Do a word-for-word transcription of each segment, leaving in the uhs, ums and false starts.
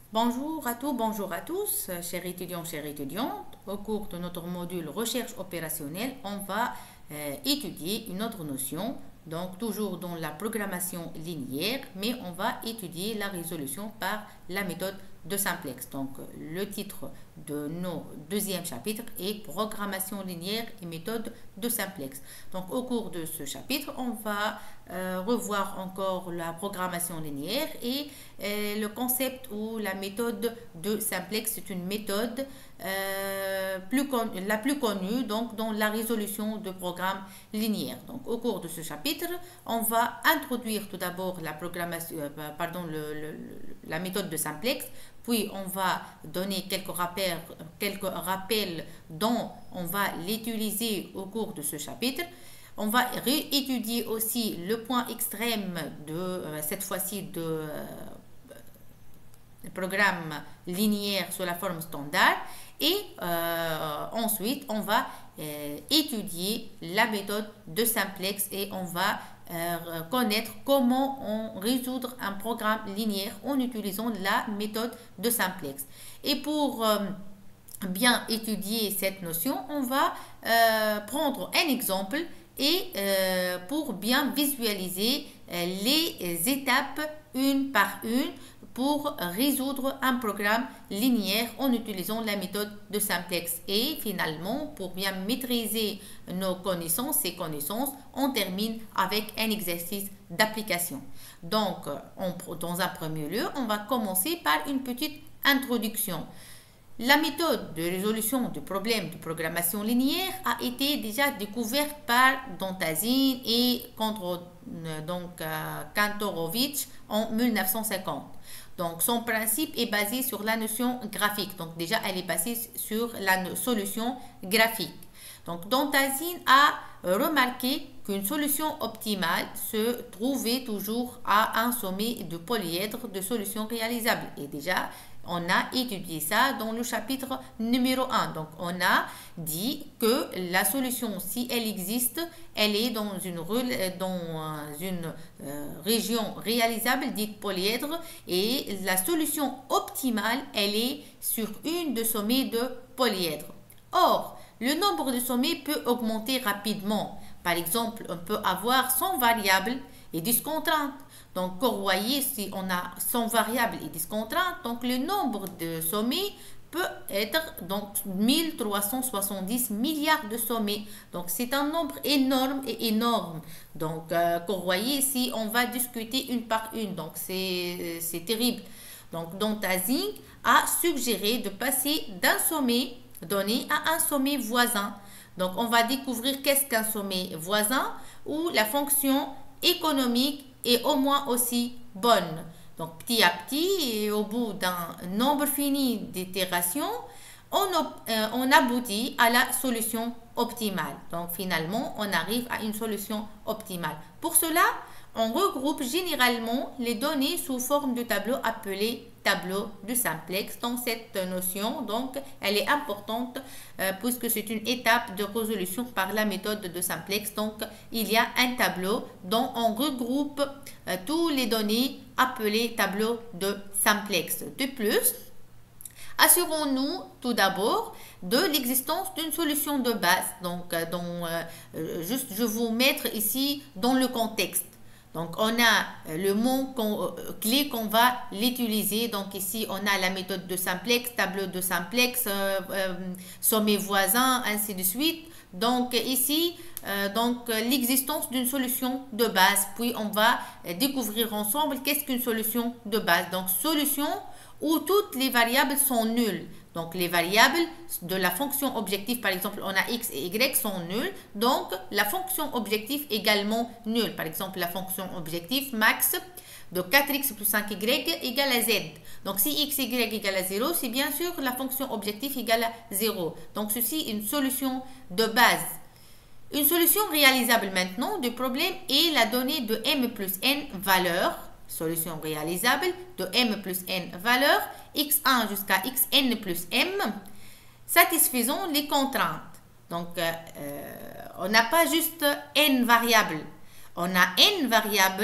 Bonjour à tous, bonjour à tous, chers étudiants, chères étudiantes. Au cours de notre module recherche opérationnelle, on va euh, étudier une autre notion, donc toujours dans la programmation linéaire, mais on va étudier la résolution par la méthode de simplex. Donc le titre de nos deuxième chapitre est programmation linéaire et méthode de simplex. Donc au cours de ce chapitre, on va euh, revoir encore la programmation linéaire et euh, le concept ou la méthode de simplex. C'est une méthode euh, plus la plus connue donc dans la résolution de programmes linéaires. Donc au cours de ce chapitre, on va introduire tout d'abord la programmation, euh, pardon, le, le, la méthode de simplex. Puis on va donner quelques rappels, quelques rappels dont on va l'utiliser au cours de ce chapitre. On va réétudier aussi le point extrême de euh, cette fois-ci de euh, programme linéaire sous la forme standard. Et euh, ensuite, on va euh, étudier la méthode de simplex et on va euh, connaître comment on résoudre un programme linéaire en utilisant la méthode de simplex. Et pour euh, bien étudier cette notion, on va euh, prendre un exemple et euh, pour bien visualiser euh, les étapes une par une pour résoudre un programme linéaire en utilisant la méthode de simplex. Et finalement, pour bien maîtriser nos connaissances, ces connaissances, on termine avec un exercice d'application. Donc, on, dans un premier lieu, on va commencer par une petite introduction. La méthode de résolution du problème de programmation linéaire a été déjà découverte par Dantazin et donc, Kantorovich en mille neuf cent cinquante. Donc, son principe est basé sur la notion graphique. Donc, déjà, elle est basée sur la solution graphique. Donc, Dantazin a remarqué qu'une solution optimale se trouvait toujours à un sommet de polyèdre de solutions réalisables. Et déjà, on a étudié ça dans le chapitre numéro un. Donc, on a dit que la solution, si elle existe, elle est dans une, dans une euh, région réalisable dite polyèdre et la solution optimale, elle est sur une de sommets de polyèdre. Or, le nombre de sommets peut augmenter rapidement. Par exemple, on peut avoir cent variables et dix contraintes. Donc, vous voyez, si on a cent variables et dix contraintes, donc le nombre de sommets peut être donc mille trois cent soixante-dix milliards de sommets. Donc, c'est un nombre énorme et énorme. Donc, euh, vous voyez ici, on va discuter une par une. Donc, c'est terrible. Donc, Dantazin a suggéré de passer d'un sommet donné à un sommet voisin. Donc, on va découvrir qu'est-ce qu'un sommet voisin où la fonction économique est au moins aussi bonne. Donc, petit à petit, et au bout d'un nombre fini d'itérations, on, euh, on aboutit à la solution optimale. Donc, finalement, on arrive à une solution optimale. Pour cela, on regroupe généralement les données sous forme de tableau appelé tableau de simplex. Donc, cette notion, donc, elle est importante euh, puisque c'est une étape de résolution par la méthode de simplex. Donc, il y a un tableau dont on regroupe euh, toutes les données appelées tableau de simplex. De plus, assurons-nous tout d'abord de l'existence d'une solution de base. Donc, euh, dont, euh, juste, je vais vous mettre ici dans le contexte. Donc, on a le mot qu'on, euh, clé qu'on va l'utiliser. Donc, ici, on a la méthode de simplex, tableau de simplex, euh, euh, sommet voisin, ainsi de suite. Donc, ici, euh, donc l'existence d'une solution de base. Puis, on va découvrir ensemble qu'est-ce qu'une solution de base. Donc, solution où toutes les variables sont nulles. Donc, les variables de la fonction objectif, par exemple, on a x et y sont nulles. Donc, la fonction objectif également nulle. Par exemple, la fonction objectif max de quatre x plus cinq y égale à z. Donc, si x, y égale à zéro, c'est bien sûr la fonction objectif égale à zéro. Donc, ceci est une solution de base. Une solution réalisable maintenant du problème est la donnée de m plus n valeurs. Solution réalisable de m plus n valeurs, x un jusqu'à xn plus m, satisfaisant les contraintes. Donc, euh, on n'a pas juste n variables. On a n variables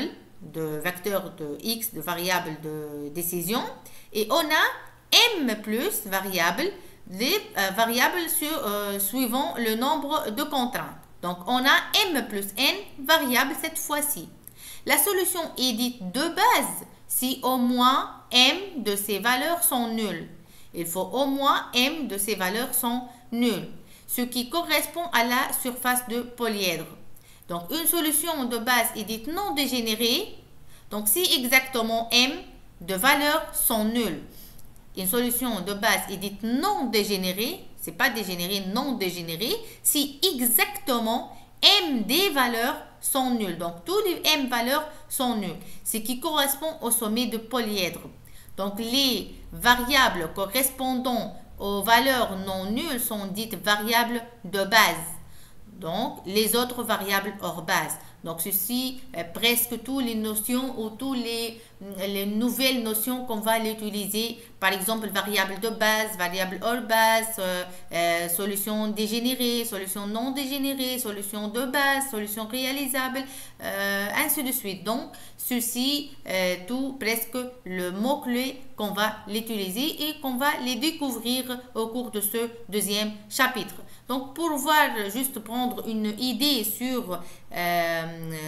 de vecteur de x, de variable de décision. Et on a m plus variable, les euh, variables sur, euh, suivant le nombre de contraintes. Donc, on a m plus n variables cette fois-ci. La solution est dite de base si au moins m de ces valeurs sont nulles. Il faut au moins m de ces valeurs sont nulles, ce qui correspond à la surface de polyèdre. Donc, une solution de base est dite non dégénérée. Donc, si exactement m de valeurs sont nulles. Une solution de base est dite non dégénérée, c'est pas dégénéré, non dégénéré, si exactement m des valeurs sont nulles. Donc, tous les m valeurs sont nulles, ce qui correspond au sommet de polyèdre. Donc, les variables correspondant aux valeurs non nulles sont dites variables de base. Donc, les autres variables hors base. Donc, ceci, euh, presque toutes les notions ou toutes les, les nouvelles notions qu'on va utiliser. Par exemple, variable de base, variable hors base, euh, euh, solution dégénérée, solution non dégénérée, solution de base, solution réalisable, euh, ainsi de suite. Donc, ceci, euh, tout presque le mot-clé qu'on va l'utiliser et qu'on va les découvrir au cours de ce deuxième chapitre. Donc, pour voir, juste prendre une idée sur euh,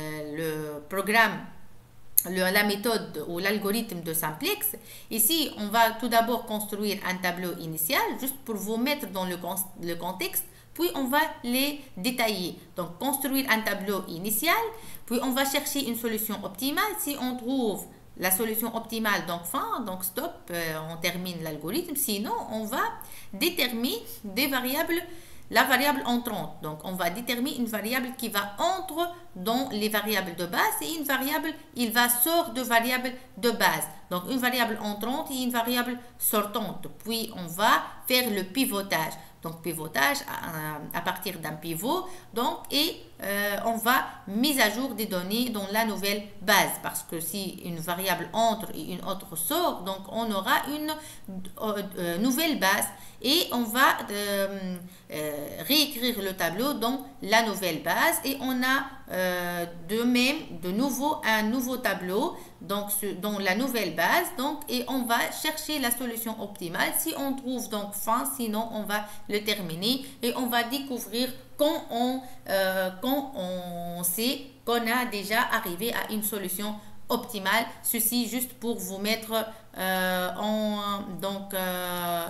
le programme, le, la méthode ou l'algorithme de simplex, ici, on va tout d'abord construire un tableau initial, juste pour vous mettre dans le, le contexte, puis on va les détailler. Donc, construire un tableau initial, puis on va chercher une solution optimale. Si on trouve la solution optimale, donc fin, donc stop, euh, on termine l'algorithme. Sinon, on va déterminer des variables, la variable entrante. Donc, on va déterminer une variable qui va entrer dans les variables de base et une variable, il va sortir de variable de base. Donc, une variable entrante et une variable sortante. Puis, on va faire le pivotage. Donc, pivotage à, à partir d'un pivot. Donc, et euh, on va mise à jour des données dans la nouvelle base. Parce que si une variable entre et une autre sort, donc on aura une euh, euh, nouvelle base. Et on va euh, euh, réécrire le tableau dans la nouvelle base. Et on a euh, de même, de nouveau, un nouveau tableau donc, dans la nouvelle base. Donc, et on va chercher la solution optimale. Si on trouve donc fin, sinon on va le terminer. Et on va découvrir quand on, euh, quand on sait qu'on a déjà arrivé à une solution optimale. Ceci juste pour vous mettre euh, en... donc, euh,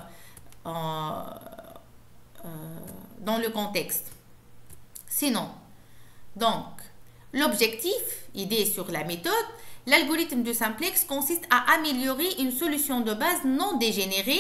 En, euh, dans le contexte. Sinon, donc, l'objectif, idée sur la méthode, l'algorithme de simplex consiste à améliorer une solution de base non dégénérée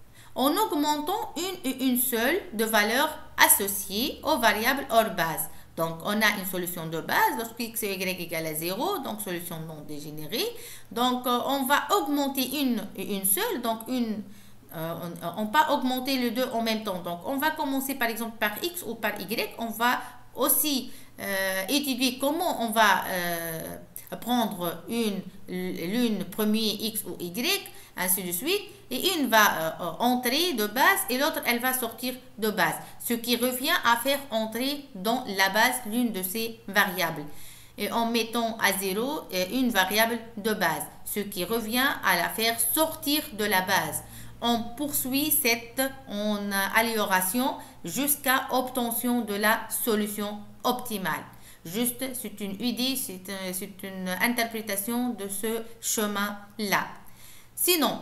en augmentant une et une seule de valeurs associées aux variables hors base. Donc, on a une solution de base, lorsque x et y égale à zéro, donc solution non dégénérée. Donc, euh, on va augmenter une et une seule, donc une Euh, on ne va augmenter les deux en même temps. Donc, on va commencer par exemple par X ou par Y. On va aussi euh, étudier comment on va euh, prendre une, l'une premier X ou Y, ainsi de suite. Et une va euh, entrer de base et l'autre, elle va sortir de base. Ce qui revient à faire entrer dans la base l'une de ces variables. Et en mettant à zéro une variable de base. Ce qui revient à la faire sortir de la base. On poursuit cette en amélioration jusqu'à obtention de la solution optimale. Juste, c'est une idée, c'est un, une interprétation de ce chemin-là. Sinon,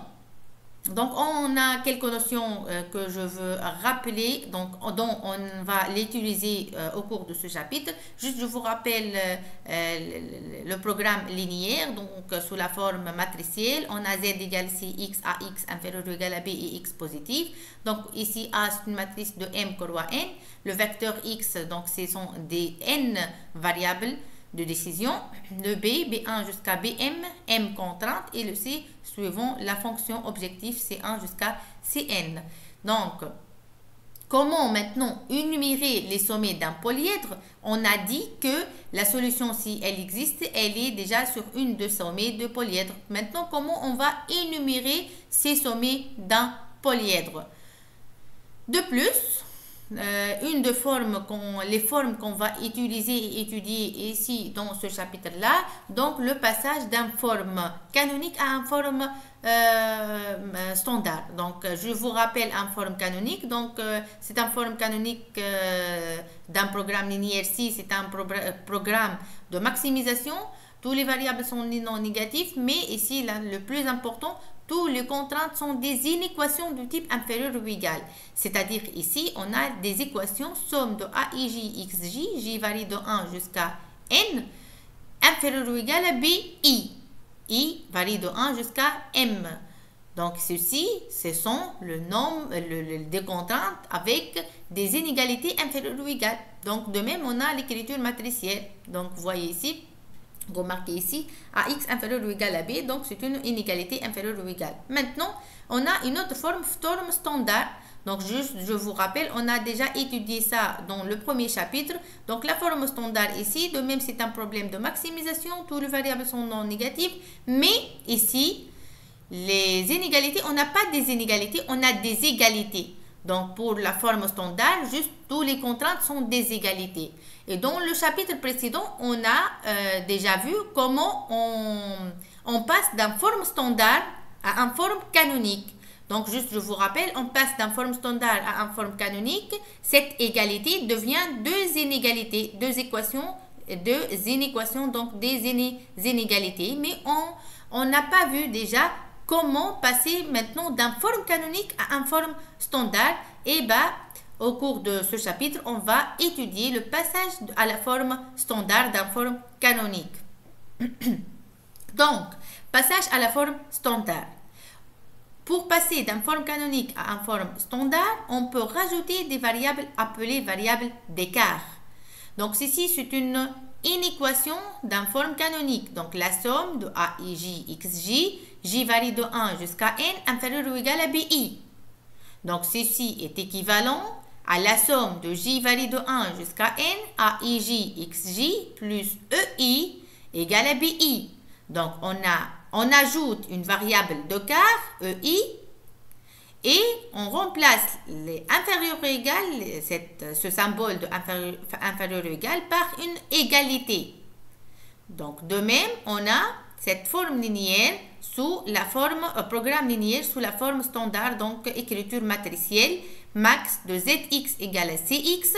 donc on a quelques notions euh, que je veux rappeler, donc dont on va l'utiliser euh, au cours de ce chapitre. Juste, je vous rappelle euh, le, le programme linéaire, donc euh, sous la forme matricielle. On a z égale c x à x inférieur ou égal à b et x positif. Donc ici A c'est une matrice de m croix n. Le vecteur x, donc ce sont des n variables de décision, le B, B un jusqu'à B M, M contrainte et le C suivant la fonction objectif C un jusqu'à C N. Donc, comment maintenant énumérer les sommets d'un polyèdre? On a dit que la solution, si elle existe, elle est déjà sur une de sommets de polyèdre. Maintenant, comment on va énumérer ces sommets d'un polyèdre? De plus, euh, une des formes, qu'on, les formes qu'on va utiliser et étudier ici dans ce chapitre-là. Donc, le passage d'une forme canonique à une forme euh, standard. Donc, je vous rappelle une forme canonique. Donc, euh, c'est une forme canonique euh, d'un programme linéaire. Si c'est un pro programme de maximisation, tous les variables sont non négatifs, mais ici, là, le plus important, toutes les contraintes sont des inéquations du type inférieur ou égal. C'est-à-dire ici, on a des équations somme de A I J X J, J varie de un jusqu'à N, inférieur ou égal à B I. I varie de un jusqu'à M. Donc, ceci, ce sont le nombre, le, le, des contraintes avec des inégalités inférieures ou égales. Donc, de même, on a l'écriture matricielle. Donc, vous voyez ici, vous remarquez ici, A X inférieur ou égal à B, donc c'est une inégalité inférieure ou égale. Maintenant, on a une autre forme, forme standard. Donc, juste, je vous rappelle, on a déjà étudié ça dans le premier chapitre. Donc, la forme standard ici, de même, c'est un problème de maximisation. Toutes les variables sont non négatives. Mais ici, les inégalités, on n'a pas des inégalités, on a des égalités. Donc, pour la forme standard, juste toutes les contraintes sont des égalités. Et dans le chapitre précédent, on a euh, déjà vu comment on, on passe d'une forme standard à une forme canonique. Donc, juste, je vous rappelle, on passe d'une forme standard à une forme canonique. Cette égalité devient deux inégalités, deux équations, deux inéquations, donc des inégalités. Mais on n'a pas vu déjà comment passer maintenant d'une forme canonique à une forme standard. Et bah, au cours de ce chapitre, on va étudier le passage à la forme standard d'une forme canonique. Donc, passage à la forme standard. Pour passer d'une forme canonique à une forme standard, on peut rajouter des variables appelées variables d'écart. Donc, ceci, c'est une inéquation d'une forme canonique. Donc, la somme de A I J X J, J varie de un jusqu'à N, inférieur ou égal à B I. Donc, ceci est équivalent à la somme de J varie de un jusqu'à N, A I J X J plus E I égale à B I. Donc, on, a, on ajoute une variable d'écart, E I, et on remplace les inférieurs ou égal, cette, ce symbole de inférieur, inférieur ou égal, par une égalité. Donc, de même, on a cette forme linéaire sous la forme, euh, programme linéaire sous la forme standard, donc écriture matricielle, max de Zx égale à Cx,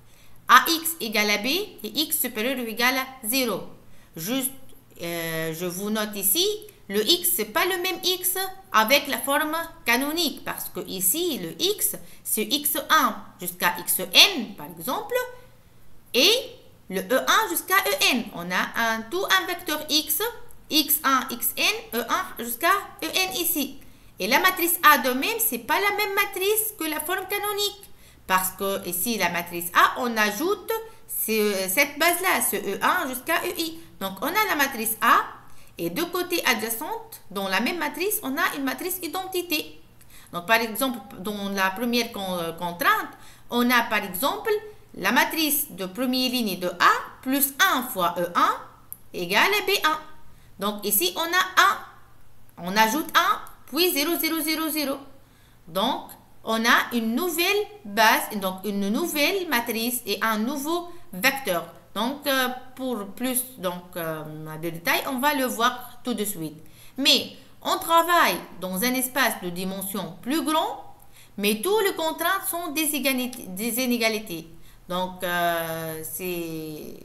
Ax égale à B et x supérieur ou égal à zéro. Juste, euh, je vous note ici, le x, ce n'est pas le même x avec la forme canonique, parce que ici, le x, c'est x un jusqu'à xn, par exemple, et le e un jusqu'à en. On a un, tout un vecteur x, x un, xn, e un jusqu'à en ici. Et la matrice A de même, ce n'est pas la même matrice que la forme canonique. Parce que ici, la matrice A, on ajoute ce, cette base-là, ce e un jusqu'à ei. Donc, on a la matrice A et deux côtés adjacentes, dans la même matrice, on a une matrice identité. Donc, par exemple, dans la première contrainte, on a par exemple la matrice de première ligne de A plus un fois e un égale à B un. Donc, ici, on a un. On ajoute un, puis zéro, zéro, zéro, zéro. Donc, on a une nouvelle base, donc une nouvelle matrice et un nouveau vecteur. Donc, euh, pour plus donc, euh, de détails, on va le voir tout de suite. Mais, on travaille dans un espace de dimension plus grand, mais toutes les contraintes sont des, des inégalités. Donc, euh, c'est...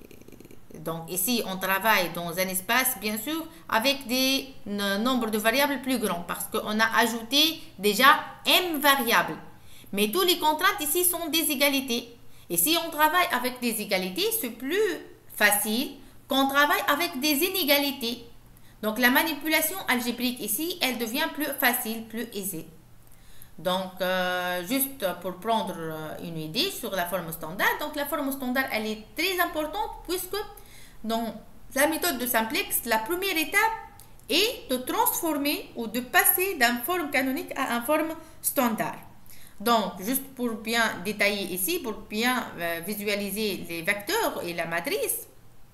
Donc, ici, on travaille dans un espace, bien sûr, avec des nombres de variables plus grands parce qu'on a ajouté déjà m variables. Mais toutes les contraintes ici sont des égalités. Et si on travaille avec des égalités, c'est plus facile qu'on travaille avec des inégalités. Donc, la manipulation algébrique ici, elle devient plus facile, plus aisée. Donc, euh, juste pour prendre une idée sur la forme standard. Donc, la forme standard, elle est très importante puisque dans la méthode de simplex, la première étape est de transformer ou de passer d'une forme canonique à une forme standard. Donc, juste pour bien détailler ici, pour bien euh, visualiser les vecteurs et la matrice,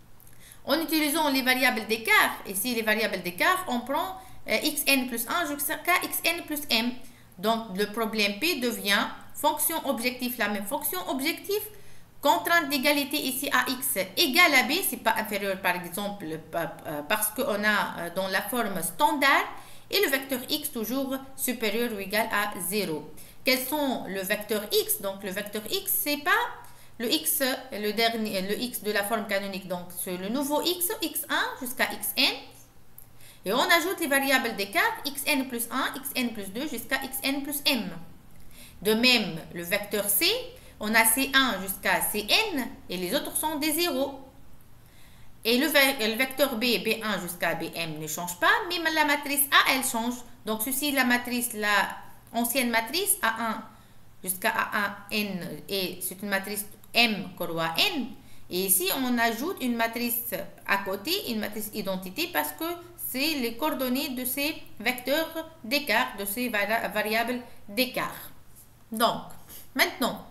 en utilisant les variables d'écart, ici les variables d'écart, on prend euh, xn plus un jusqu'à xn plus m. Donc, le problème P devient fonction objectif, la même fonction objectif, contrainte d'égalité ici à x égale à b, c'est pas inférieur par exemple parce qu'on a dans la forme standard, et le vecteur x toujours supérieur ou égal à zéro. Quels sont le vecteur x? Donc, le vecteur x, c'est pas le x, le dernier, le x de la forme canonique, donc c'est le nouveau x, x un jusqu'à xn. Et on ajoute les variables d'écart, xn plus un, xn plus deux jusqu'à xn plus m. De même, le vecteur c, on a c un jusqu'à cn et les autres sont des zéros. Et le, le vecteur b, b un jusqu'à bm ne change pas, mais la matrice A, elle change. Donc, ceci, la matrice, la ancienne matrice A un jusqu'à A un n, et c'est une matrice M corroit n. Et ici, on ajoute une matrice à côté, une matrice identité, parce que c'est les coordonnées de ces vecteurs d'écart, de ces variables d'écart. Donc, maintenant,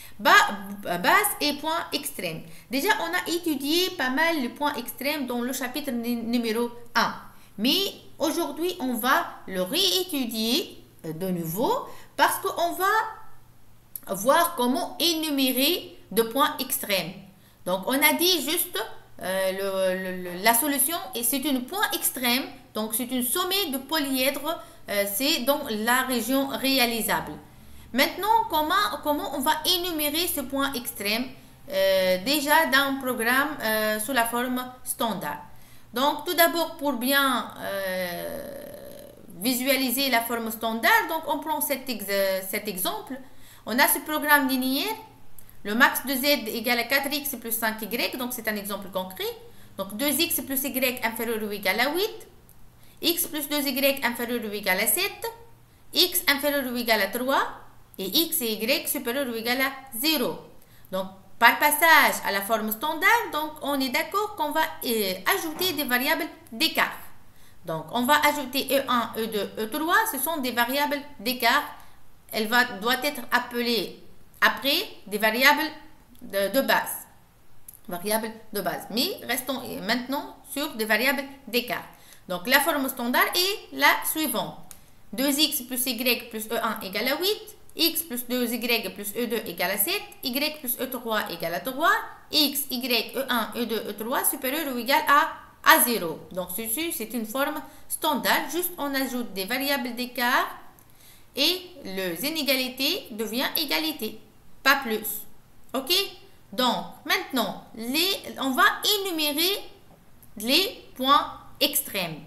base et point extrême. Déjà, on a étudié pas mal les points extrêmes dans le chapitre numéro un. Mais aujourd'hui, on va le réétudier de nouveau parce qu'on va voir comment énumérer de points extrêmes. Donc, on a dit juste euh, le, le, la solution, et c'est une point extrême. Donc, c'est une sommet de polyèdre. Euh, c'est dans la région réalisable. Maintenant, comment, comment on va énumérer ce point extrême euh, déjà dans un programme euh, sous la forme standard. Donc, tout d'abord, pour bien euh, visualiser la forme standard, donc on prend cet, ex cet exemple. On a ce programme linéaire. Le max de z égale à quatre x plus cinq y, donc c'est un exemple concret. Donc deux x plus y inférieur ou égal à huit, x plus deux y inférieur ou égal à sept, x inférieur ou égal à trois, et x et y supérieur ou égal à zéro. Donc, par passage à la forme standard, donc on est d'accord qu'on va euh, ajouter des variables d'écart. Donc, on va ajouter E un, E deux, E trois, ce sont des variables d'écart. Elle va, doit être appelée après des variables de, de base. Variables de base. Mais restons maintenant sur des variables d'écart. Donc, la forme standard est la suivante. deux x plus y plus E un égale à huit. X plus deux y plus E deux égale à sept. Y plus E trois égale à trois. X, Y, E un, E deux, E trois supérieur ou égal à, à zéro. Donc, ceci, c'est une forme standard. Juste, on ajoute des variables d'écart et les inégalités devient égalité. Pas plus. OK? Donc, maintenant, les, on va énumérer les points extrêmes.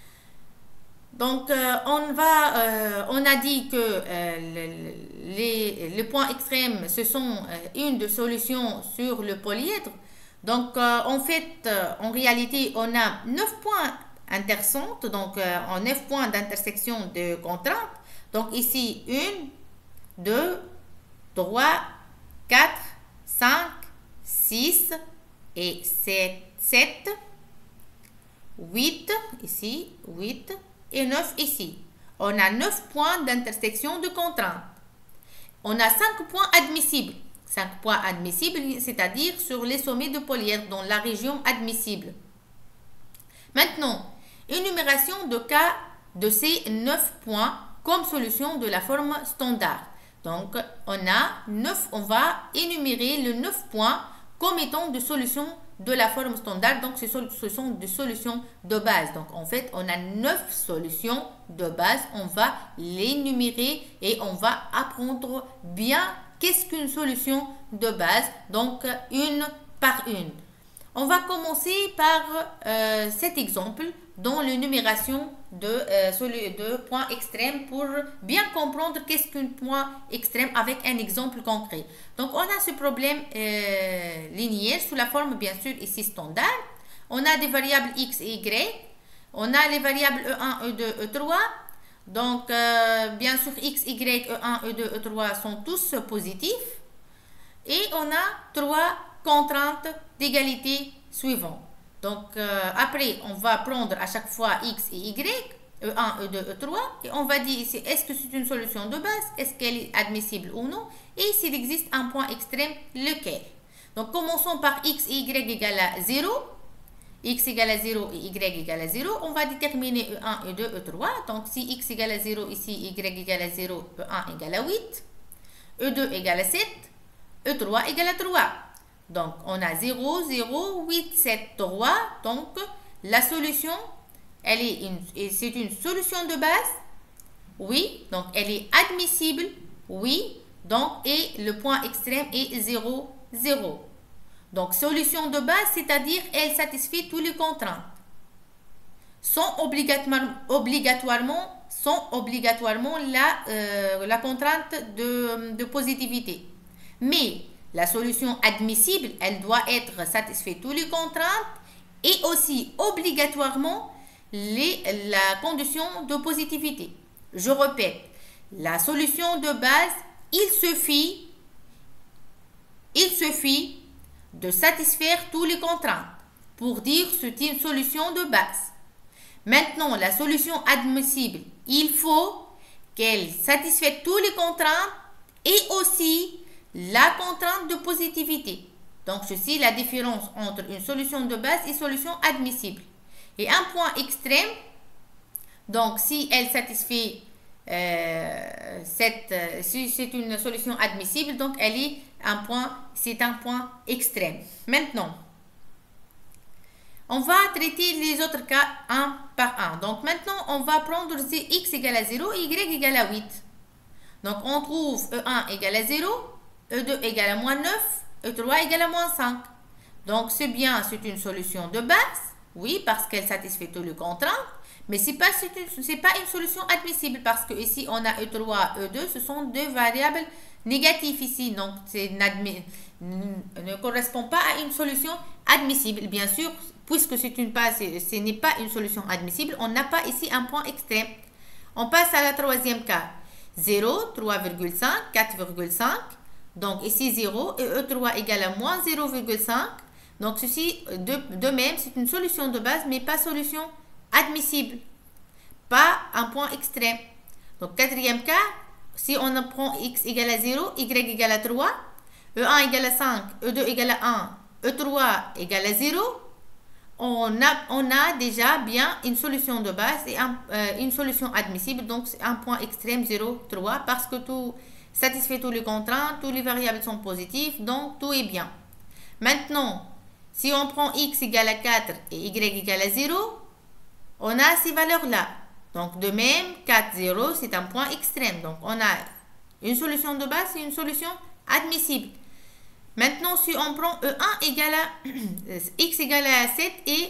Donc, euh, on, va, euh, on a dit que euh, les, les points extrêmes, ce sont euh, une des solutions sur le polyèdre. Donc, euh, en fait, euh, en réalité, on a neuf points intersections, donc euh, en neuf points d'intersection de contraintes. Donc, ici, un, deux, trois, quatre, cinq, six et sept, huit, ici, huit. Et neuf ici. On a neuf points d'intersection de contraintes. On a cinq points admissibles. cinq points admissibles, c'est-à-dire sur les sommets de polyèdre dans la région admissible. Maintenant, énumération de cas de ces neuf points comme solution de la forme standard. Donc, on a neuf, on va énumérer les neuf points comme étant de solutions de la forme standard. Donc, ce sont des solutions de base. Donc, en fait, on a neuf solutions de base. On va les énumérer et on va apprendre bien qu'est-ce qu'une solution de base. Donc, une par une. On va commencer par euh, cet exemple dans l'énumération de, euh, de points extrêmes pour bien comprendre qu'est-ce qu'un point extrême avec un exemple concret. Donc, on a ce problème euh, linéaire sous la forme, bien sûr, ici standard. On a des variables x et y. On a les variables E un, E deux, E trois. Donc, euh, bien sûr, x, y, E un, E deux, E trois sont tous positifs. Et on a trois contraintes d'égalité suivantes. Donc, euh, après, on va prendre à chaque fois x et y, E un, E deux, E trois, et on va dire ici, est-ce que c'est une solution de base, est-ce qu'elle est admissible ou non, et s'il existe un point extrême, lequel. Donc, commençons par x et y égale à zéro, x égale à zéro et y égale à zéro, on va déterminer E un, E deux, E trois. Donc, si x égale à zéro ici, y égale à zéro, E un égale à huit, E deux égale à sept, E trois égale à trois. Donc, on a zéro, zéro, huit, sept, trois. Donc, la solution, elle est une, c'est une solution de base. Oui. Donc, elle est admissible. Oui. Donc, et le point extrême est zéro, zéro. Donc, solution de base, c'est-à-dire elle satisfait tous les contraintes. Sans obligatoirement, obligatoirement, sans obligatoirement la, euh, la contrainte de, de positivité. Mais la solution admissible, elle doit être satisfaite toutes les contraintes et aussi obligatoirement les, la condition de positivité. Je répète, la solution de base, il suffit, il suffit de satisfaire toutes les contraintes pour dire que c'est une solution de base. Maintenant, la solution admissible, il faut qu'elle satisfasse toutes les contraintes et aussi la contrainte de positivité. Donc, ceci la différence entre une solution de base et une solution admissible. Et un point extrême, donc si elle satisfait euh, cette, euh, si c'est une solution admissible, donc elle est un point, c'est un point extrême. Maintenant, on va traiter les autres cas un par un. Donc maintenant, on va prendre x égale à zéro et y égale à huit. Donc on trouve E un égale à zéro, E deux égale à moins neuf, E trois égale à moins cinq. Donc c'est bien, c'est une solution de base, oui, parce qu'elle satisfait tous les contraintes, mais ce n'est pas, pas une solution admissible parce que ici on a E trois, E deux, ce sont deux variables négatives ici, donc c'est ne correspond pas à une solution admissible. Bien sûr, puisque c'est une pas, ce n'est pas une solution admissible, on n'a pas ici un point extrême. On passe à la troisième cas. zéro, trois virgule cinq, quatre virgule cinq. Donc ici zéro et E trois égale à moins zéro virgule cinq. Donc ceci, de, de même, c'est une solution de base, mais pas solution admissible. Pas un point extrême. Donc quatrième cas, si on prend x égale à zéro, y égale à trois, E un égale à cinq, E deux égale à un, E trois égale à zéro, on a, on a déjà bien une solution de base et un, euh, une solution admissible. Donc c'est un point extrême zéro, trois, parce que tout satisfait tous les contraintes, toutes les variables sont positives, donc tout est bien. Maintenant, si on prend x égale à quatre et y égale à zéro, on a ces valeurs-là. Donc de même, quatre, zéro, c'est un point extrême. Donc on a une solution de base et une solution admissible. Maintenant, si on prend E un égale à x égale à sept et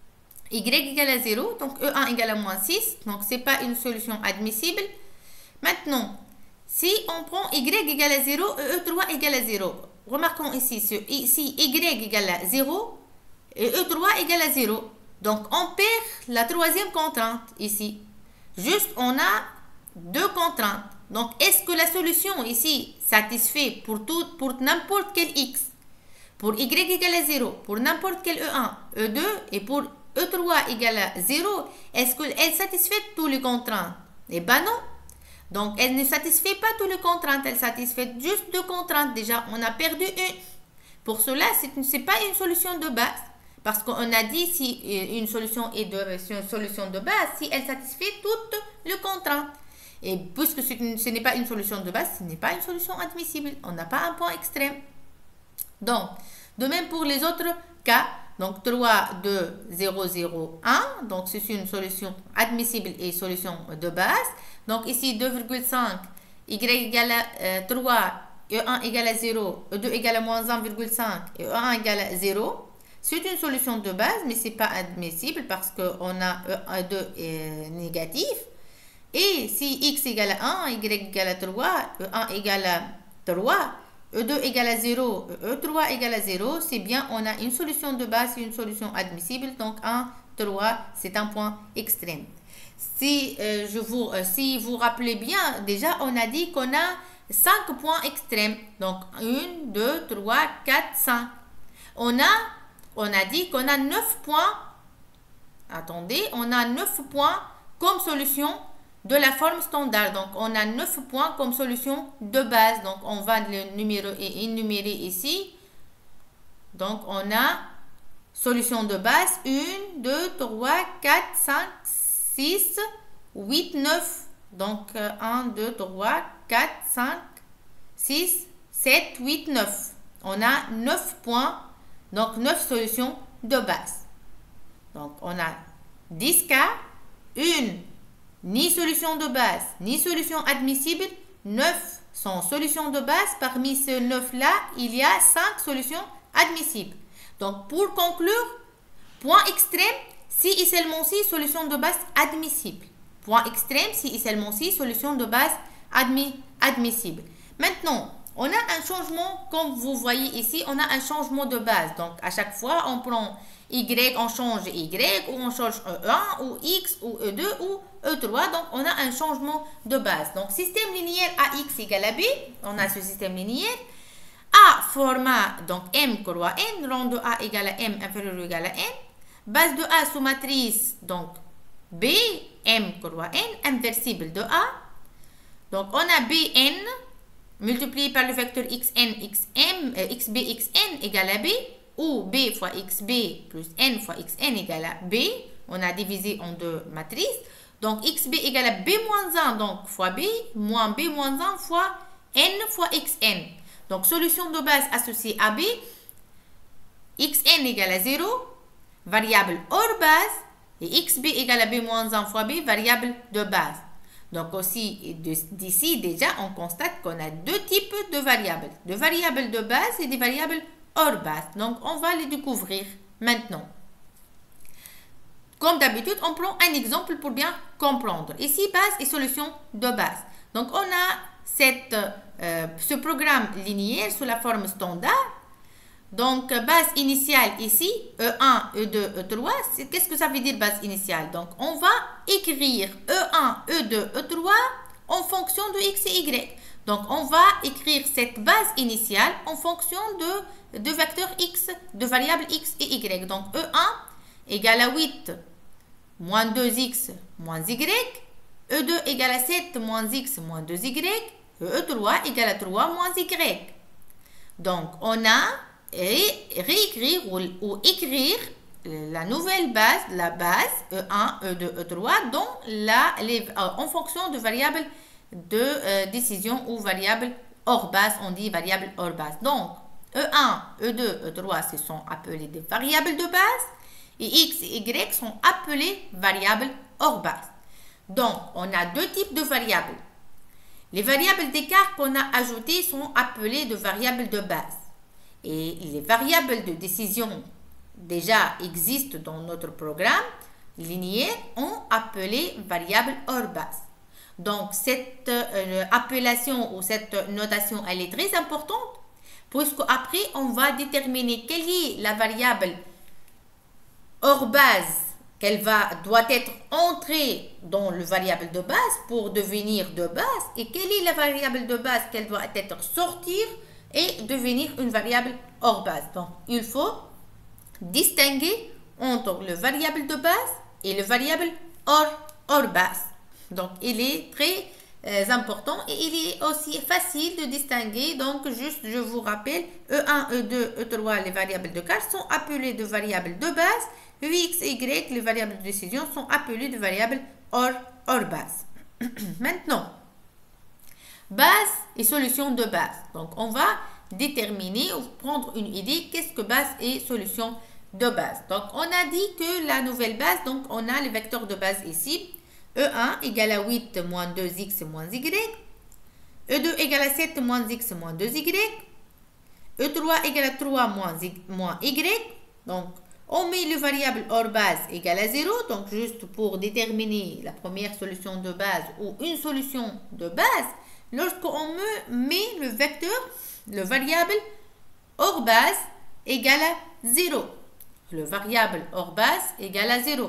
y égale à zéro, donc E un égale à moins six, donc ce n'est pas une solution admissible. Maintenant, si on prend y égale à zéro et E trois égale à zéro, remarquons ici, si y égale à zéro et E trois égale à zéro, donc on perd la troisième contrainte ici. Juste, on a deux contraintes. Donc, est-ce que la solution ici satisfait pour, tout, pour n'importe quel x, pour y égale à zéro, pour n'importe quel E un, E deux et pour E trois égale à zéro, est-ce qu'elle satisfait toutes les contraintes? Eh bien non. Donc, elle ne satisfait pas toutes les contraintes, elle satisfait juste deux contraintes. Déjà, on a perdu une. Pour cela, ce n'est pas une solution de base. Parce qu'on a dit si une solution est de, une solution de base, si elle satisfait toutes les contraintes. Et puisque ce n'est pas une solution de base, ce n'est pas une solution admissible. On n'a pas un point extrême. Donc, de même pour les autres cas, donc trois, deux, zéro, zéro, un. Donc, c'est une solution admissible et solution de base. Donc, ici, deux virgule cinq, y égale à euh, trois, E un égale à zéro, E deux égale à moins un virgule cinq et E un égale à zéro. C'est une solution de base, mais ce n'est pas admissible parce qu'on a E un, E deux est négatif. Et si x égale à un, y égale à trois, E un égale à trois, E deux égale à zéro, E trois égale à zéro, c'est bien, on a une solution de base et une solution admissible. Donc un, trois, c'est un point extrême. Si, euh, je vous, euh, si vous rappelez bien, déjà on a dit qu'on a cinq points extrêmes. Donc un, deux, trois, quatre, cinq. On a, on a dit qu'on a neuf points. Attendez, on a neuf points comme solution de la forme standard. Donc, on a neuf points comme solution de base. Donc, on va le numéro et énumérer ici. Donc, on a solutions de base, un, deux, trois, quatre, cinq, six, huit, neuf. Donc, un, deux, trois, quatre, cinq, six, sept, huit, neuf. On a neuf points, donc neuf solutions de base. Donc, on a dix cas, une, ni solution de base, ni solution admissible, neuf sont solutions de base. Parmi ces neuf-là, il y a cinq solutions admissibles. Donc, pour conclure, point extrême, si et seulement si solution de base admissible. Point extrême, si et seulement si solution de base admis, admissible. Maintenant, on a un changement, comme vous voyez ici, on a un changement de base. Donc, à chaque fois, on prend Y, on change Y, ou on change E un, ou X, ou E deux, ou E trois. Donc, on a un changement de base. Donc, système linéaire A X égale à B. On a ce système linéaire. A format, donc M croix N, rang de A égale à M inférieur ou égal à N. Base de A sous matrice, donc B, M croix N, inversible de A. Donc, on a Bn multiplié par le vecteur xn, xm, euh, xb, xn égale à B, ou B fois xb plus n fois xn égale à B. On a divisé en deux matrices. Donc, xb égale à B moins un, donc fois B, moins B moins un fois n fois xn. Donc, solution de base associée à B, xn égale à zéro, variable hors base, et xb égale à b moins un fois b, variable de base. Donc, aussi, d'ici, déjà, on constate qu'on a deux types de variables. Des variables de base et des variables hors base. Donc, on va les découvrir maintenant. Comme d'habitude, on prend un exemple pour bien comprendre. Ici, base et solution de base. Donc, on a cette, euh, ce programme linéaire sous la forme standard. Donc, base initiale ici, E un, E deux, E trois. Qu'est-ce que ça veut dire base initiale? Donc, on va écrire E un, E deux, E trois en fonction de X et Y. Donc, on va écrire cette base initiale en fonction de, de vecteurs X, de variables X et Y. Donc, E un égale à huit moins deux X moins Y. E deux égale à sept moins X moins deux Y. Et E trois égale à trois moins Y. Donc, on a et réécrire ou, ou écrire la nouvelle base, la base E un, E deux, E trois dont la, les, en fonction de variables de euh, décision ou variables hors base, on dit variables hors base. Donc, E un, E deux, E trois, ce sont appelés des variables de base et X et Y sont appelés variables hors base. Donc, on a deux types de variables. Les variables d'écart qu'on a ajoutées sont appelées de variables de base. Et les variables de décision déjà existent dans notre programme linéaire ont appelé variables hors base. Donc, cette euh, appellation ou cette notation, elle est très importante puisque après on va déterminer quelle est la variable hors base qu'elle va doit être entrée dans le variable de base pour devenir de base et quelle est la variable de base qu'elle doit être sortir et devenir une variable hors base. Donc, il faut distinguer entre le variable de base et le variable hors, hors base. Donc, il est très euh, important et il est aussi facile de distinguer. Donc, juste, je vous rappelle, E un, E deux, E trois, les variables de cas sont appelées de variables de base. X et Y, les variables de décision, sont appelées de variables hors, hors base. Maintenant, base et solution de base. Donc, on va déterminer ou prendre une idée qu'est-ce que base et solution de base. Donc, on a dit que la nouvelle base, donc on a les vecteurs de base ici. E un égale à huit moins deux X moins Y. E deux égale à sept moins X moins deux Y. E trois égale à trois moins Y. Moins y. Donc, on met le variable hors base égale à zéro. Donc, juste pour déterminer la première solution de base ou une solution de base, lorsqu'on met le vecteur, le variable hors base égale à zéro. Le variable hors base égale à zéro.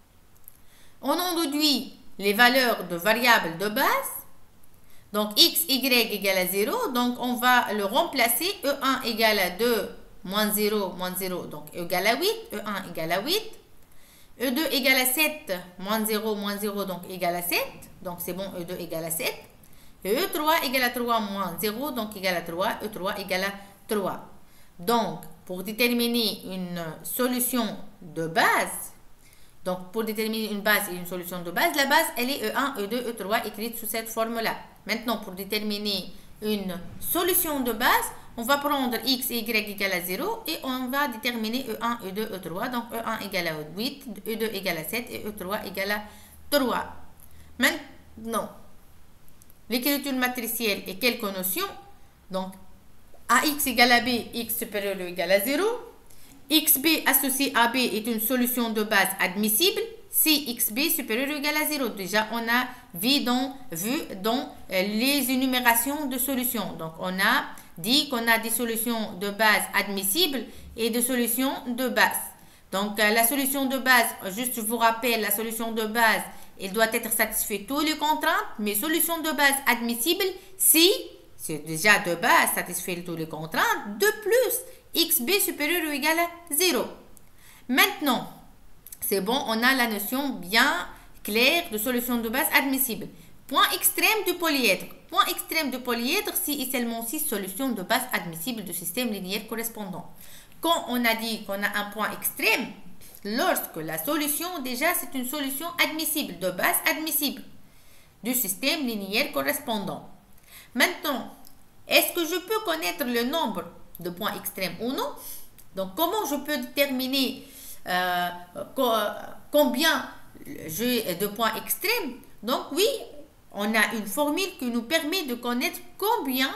On en déduit les valeurs de variables de base. Donc, x, y égale à zéro. Donc, on va le remplacer. E un égale à deux moins zéro moins zéro. Donc, égale à huit. E un égale à huit. E deux égale à sept moins zéro moins zéro. Donc, égale à sept. Donc, c'est bon. E deux égale à sept. Et E trois égale à trois moins zéro. Donc, égale à trois. E trois égale à trois. Donc, pour déterminer une solution de base, donc pour déterminer une base et une solution de base, la base, elle est E un, E deux, E trois, écrite sous cette forme-là. Maintenant, pour déterminer une solution de base, on va prendre x et y égale à zéro et on va déterminer E un, E deux, E trois. Donc, E un égale à huit, E deux égale à sept et E trois égale à trois. Maintenant, l'écriture matricielle et quelques notions. Donc, ax égale à b, x supérieur ou égal à zéro. xb associé à b est une solution de base admissible si xb supérieur ou égal à zéro. Déjà, on a vu dans, vu dans les énumérations de solutions. Donc, on a dit qu'on a des solutions de base admissibles et des solutions de base. Donc, la solution de base, juste je vous rappelle, la solution de base, elle doit être satisfaite toutes les contraintes, mais solution de base admissible si c'est déjà de base satisfait toutes les contraintes, de plus xb supérieur ou égal à zéro. Maintenant, c'est bon, on a la notion bien claire de solution de base admissible. Point extrême du polyèdre. Point extrême du polyèdre si et seulement si solution de base admissible du système linéaire correspondant. Quand on a dit qu'on a un point extrême, lorsque la solution, déjà, c'est une solution admissible, de base admissible du système linéaire correspondant. Maintenant, est-ce que je peux connaître le nombre de points extrêmes ou non? Donc, comment je peux déterminer euh, combien j'ai de points extrêmes? Donc, oui, on a une formule qui nous permet de connaître combien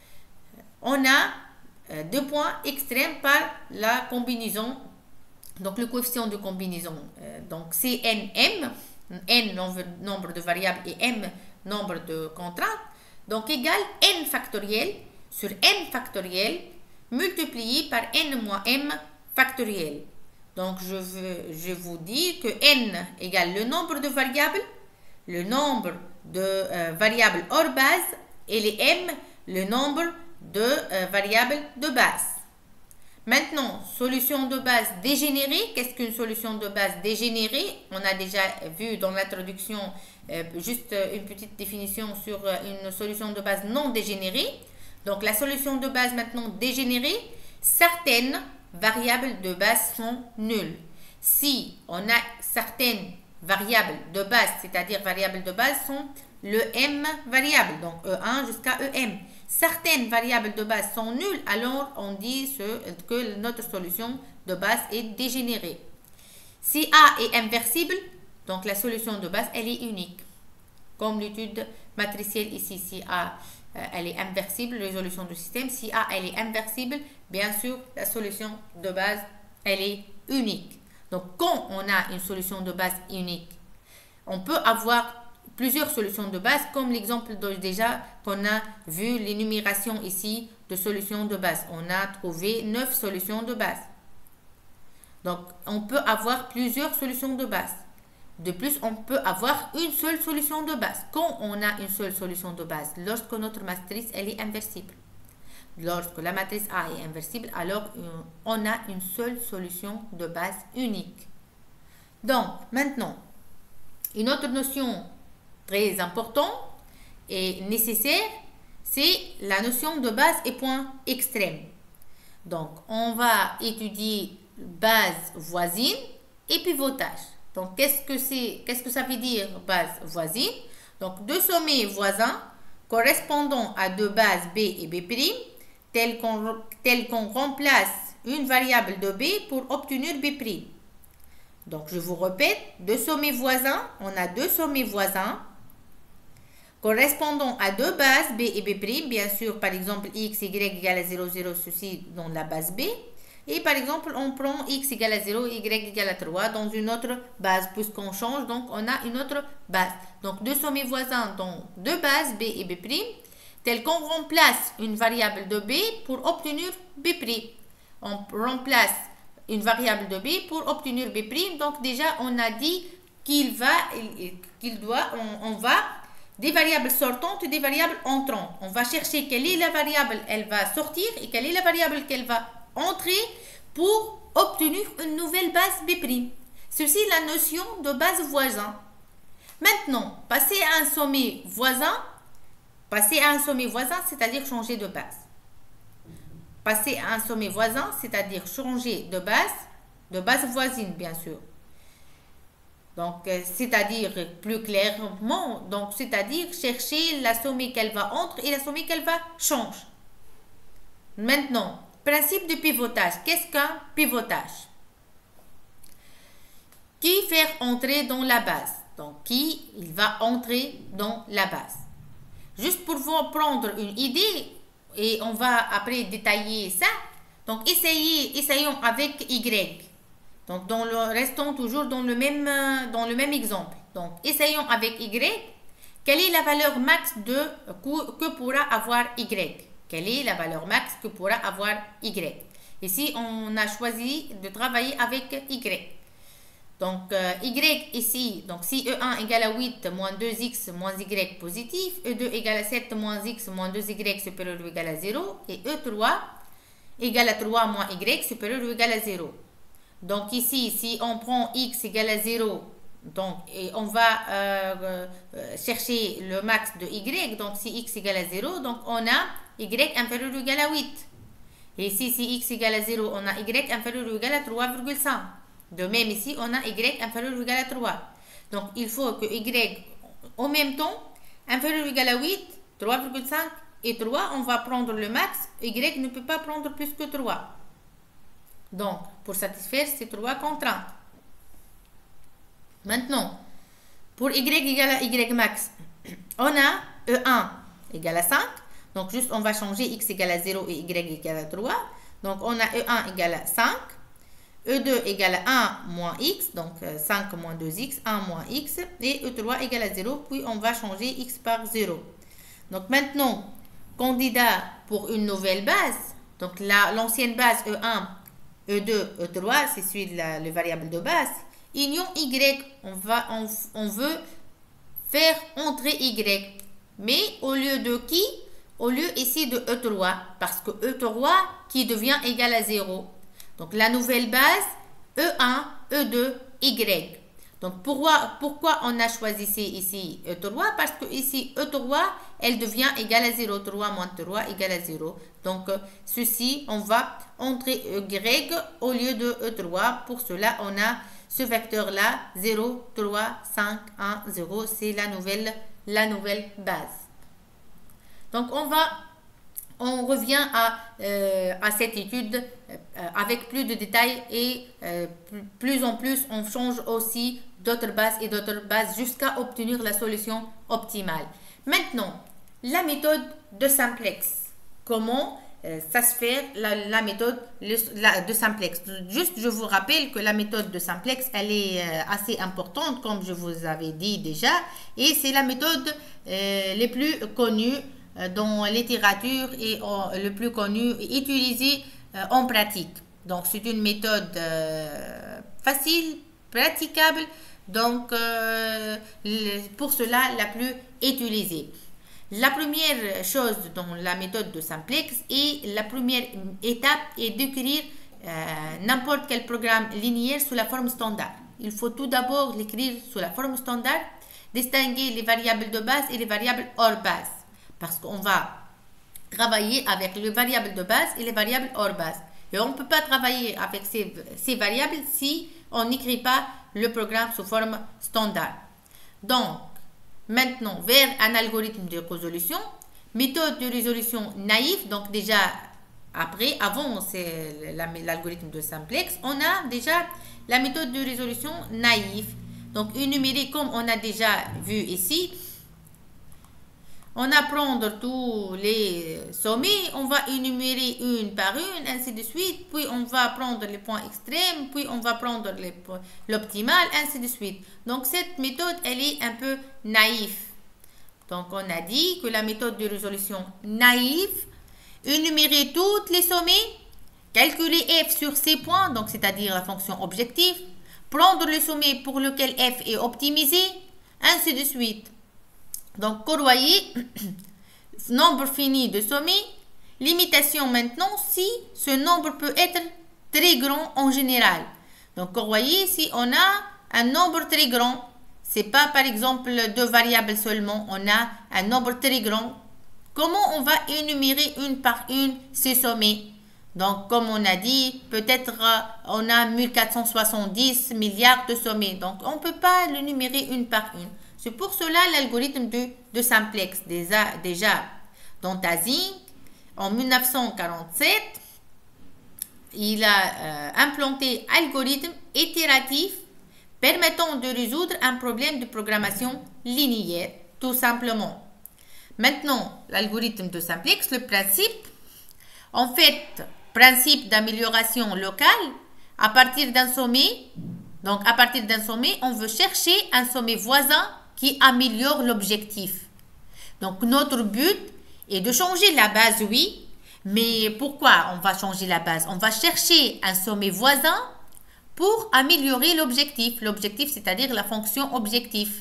on a de points extrêmes par la combinaison. Donc, le coefficient de combinaison, euh, donc c'est N M, N nombre, nombre de variables et M nombre de contraintes, donc égale N factoriel sur N factoriel multiplié par N moins M factoriel. Donc, je, veux, je vous dis que N égale le nombre de variables, le nombre de euh, variables hors base et les M, le nombre de euh, variables de base. Maintenant, solution de base dégénérée. Qu'est-ce qu'une solution de base dégénérée? On a déjà vu dans l'introduction euh, juste une petite définition sur euh, une solution de base non dégénérée. Donc, la solution de base maintenant dégénérée, certaines variables de base sont nulles. Si on a certaines variables de base, c'est-à-dire variables de base sont le M variable, donc E un jusqu'à E M. Certaines variables de base sont nulles, alors on dit ce, que notre solution de base est dégénérée. Si A est inversible, donc la solution de base, elle est unique. Comme l'étude matricielle ici, si A euh, elle est inversible, résolution du système. Si A elle est inversible, bien sûr, la solution de base, elle est unique. Donc, quand on a une solution de base unique, on peut avoir plusieurs solutions de base, comme l'exemple déjà qu'on a vu l'énumération ici de solutions de base. On a trouvé neuf solutions de base. Donc, on peut avoir plusieurs solutions de base. De plus, on peut avoir une seule solution de base. Quand on a une seule solution de base, lorsque notre matrice elle est inversible. Lorsque la matrice A est inversible, alors on a une seule solution de base unique. Donc, maintenant, une autre notion très importante et nécessaire, c'est la notion de base et point extrême. Donc, on va étudier base voisine et pivotage. Donc, qu'est-ce que c'est, qu'est-ce que ça veut dire base voisine? Donc, deux sommets voisins correspondant à deux bases B et B', tel qu'on tel qu'on remplace une variable de B pour obtenir B'. Donc, je vous répète, deux sommets voisins, on a deux sommets voisins correspondant à deux bases B et B', bien sûr, par exemple, x, y égale à zéro, zéro, ceci dans la base B. Et par exemple, on prend x égale à zéro, y égale à trois dans une autre base, puisqu'on change, donc on a une autre base. Donc, deux sommets voisins dans deux bases B et B', tel qu'on remplace une variable de B pour obtenir B'. On remplace une variable de B pour obtenir B'. Donc, déjà, on a dit qu'il va, qu'il doit, on, on va des variables sortantes et des variables entrantes. On va chercher quelle est la variable elle va sortir et quelle est la variable qu'elle va entrer pour obtenir une nouvelle base B'. Ceci est la notion de base voisin. Maintenant, passer à un sommet voisin, passer à un sommet voisin, c'est-à-dire changer de base. passer à un sommet voisin, c'est-à-dire changer de base, de base voisine bien sûr. Donc, euh, c'est-à-dire plus clairement, donc c'est-à-dire chercher la sommet qu'elle va entre et la sommet qu'elle va changer. Maintenant, principe de pivotage. Qu'est-ce qu'un pivotage? Qui faire entrer dans la base? Donc, qui il va entrer dans la base? Juste pour vous prendre une idée, et on va après détailler ça. Donc, essayez, essayons avec Y. Donc, dans le, restons toujours dans le, même, dans le même exemple. Donc, essayons avec Y. Quelle est la valeur max de, que pourra avoir Y? Quelle est la valeur max que pourra avoir Y? Ici, on a choisi de travailler avec Y. Donc, euh, Y ici, donc si E un égale à huit moins deux x moins Y positif, E deux égale à sept moins x moins deux y supérieur ou égal à zéro, et E trois égale à trois moins Y supérieur ou égal à zéro. Donc ici, si on prend x égale à zéro, donc, et on va euh, euh, chercher le max de Y, donc si x égale à zéro, donc on a Y inférieur ou égal à huit. Et ici, si x égale à zéro, on a Y inférieur ou égal à trois virgule cinq. De même ici, on a Y inférieur ou égal à trois. Donc, il faut que Y, en même temps, inférieur ou égal à huit, trois virgule cinq et trois, on va prendre le max. Y ne peut pas prendre plus que trois. Donc, pour satisfaire ces trois contraintes. Maintenant, pour Y égale à Y max, on a E un égale à cinq. Donc, juste, on va changer X égale à zéro et Y égale à trois. Donc, on a E un égale à cinq. E deux égale à un moins x, donc cinq moins deux x, un moins x, et E trois égale à zéro, puis on va changer x par zéro. Donc maintenant, candidat pour une nouvelle base, donc l'ancienne base E un, E deux, E trois, c'est celui de la le variable de base, union y, on, va, on, on veut faire entrer y, mais au lieu de qui? Au lieu ici de E trois, parce que E trois qui devient égal à zéro. Donc, la nouvelle base, E un, E deux, Y. Donc, pourquoi, pourquoi on a choisi ici E trois? Parce que ici, E trois, elle devient égale à zéro. trois moins trois égale à zéro. Donc, ceci, on va entrer Y au lieu de E trois. Pour cela, on a ce vecteur-là, zéro, trois, cinq, un, zéro. C'est la nouvelle, la nouvelle base. Donc, on va... On revient à, euh, à cette étude euh, avec plus de détails et euh, plus en plus on change aussi d'autres bases et d'autres bases jusqu'à obtenir la solution optimale. Maintenant, la méthode de simplex. Comment euh, ça se fait la, la méthode la, de simplex? Juste, je vous rappelle que la méthode de simplex, elle est euh, assez importante comme je vous avais dit déjà et c'est la méthode euh, les plus connue dans la littérature et euh, le plus connu et utilisé euh, en pratique. Donc, c'est une méthode euh, facile, praticable, donc euh, pour cela la plus utilisée. La première chose dans la méthode de simplex et la première étape est d'écrire euh, n'importe quel programme linéaire sous la forme standard. Il faut tout d'abord l'écrire sous la forme standard, distinguer les variables de base et les variables hors base. Parce qu'on va travailler avec les variables de base et les variables hors base. Et on ne peut pas travailler avec ces, ces variables si on n'écrit pas le programme sous forme standard. Donc, maintenant, vers un algorithme de résolution, méthode de résolution naïve. Donc déjà, après, avant c'est l'algorithme de simplex, on a déjà la méthode de résolution naïve. Donc, énumérer comme on a déjà vu ici. On va prendre tous les sommets, on va énumérer une par une, ainsi de suite. Puis on va prendre les points extrêmes, puis on va prendre l'optimal, ainsi de suite. Donc cette méthode, elle est un peu naïve. Donc on a dit que la méthode de résolution naïve, énumérer tous les sommets, calculer f sur ces points, donc c'est-à-dire la fonction objective, prendre le sommet pour lequel f est optimisé, ainsi de suite. Donc, corroyer, nombre fini de sommets, limitation maintenant si ce nombre peut être très grand en général. Donc, corroyer si on a un nombre très grand, c'est pas par exemple deux variables seulement, on a un nombre très grand. Comment on va énumérer une par une ces sommets? Donc, comme on a dit, peut-être euh, on a mille quatre cent soixante-dix milliards de sommets. Donc, on ne peut pas le numérer une par une. C'est pour cela l'algorithme de, de simplex. Déjà, déjà dans Tasing, en mille neuf cent quarante-sept, il a euh, implanté algorithme itératif permettant de résoudre un problème de programmation linéaire, tout simplement. Maintenant, l'algorithme de simplex, le principe, en fait, principe d'amélioration locale, à partir d'un sommet, donc à partir d'un sommet, on veut chercher un sommet voisin qui améliore l'objectif. Donc, notre but est de changer la base, oui, mais pourquoi on va changer la base? On va chercher un sommet voisin pour améliorer l'objectif. L'objectif, c'est-à-dire la fonction objectif.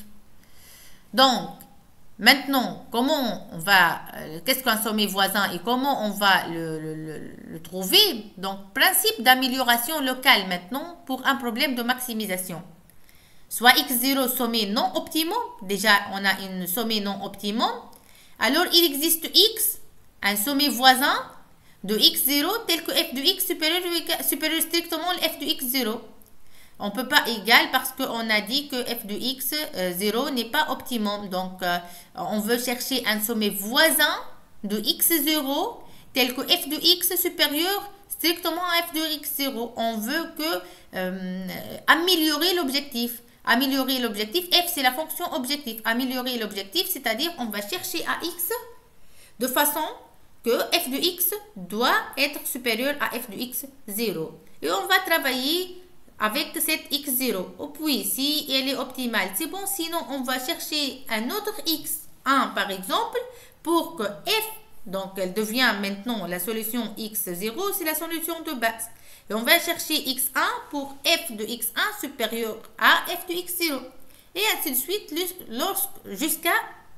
Donc, maintenant, comment on va, euh, qu'est-ce qu'un sommet voisin et comment on va le, le, le, le trouver? Donc, principe d'amélioration locale maintenant pour un problème de maximisation. Soit x zéro sommet non optimum, déjà on a un sommet non optimum, alors il existe x, un sommet voisin de x zéro tel que f de x supérieur, supérieur strictement à f de x zéro. On ne peut pas égal parce qu'on a dit que f de x zéro n'est pas optimum. Donc, euh, on veut chercher un sommet voisin de x zéro tel que f de x supérieur strictement à f de x zéro. On veut que euh, améliorer l'objectif. Améliorer l'objectif, f c'est la fonction objectif. Améliorer l'objectif, c'est-à-dire on va chercher à x de façon que f de x doit être supérieur à f de x zéro. Et on va travailler avec cette x zéro. Oh, puis, si elle est optimale, c'est bon. Sinon, on va chercher un autre x un, par exemple, pour que f, donc elle devient maintenant la solution x zéro, c'est la solution de base. Et on va chercher x un pour f de x un supérieur à f de x zéro. Et ainsi de suite jusqu'à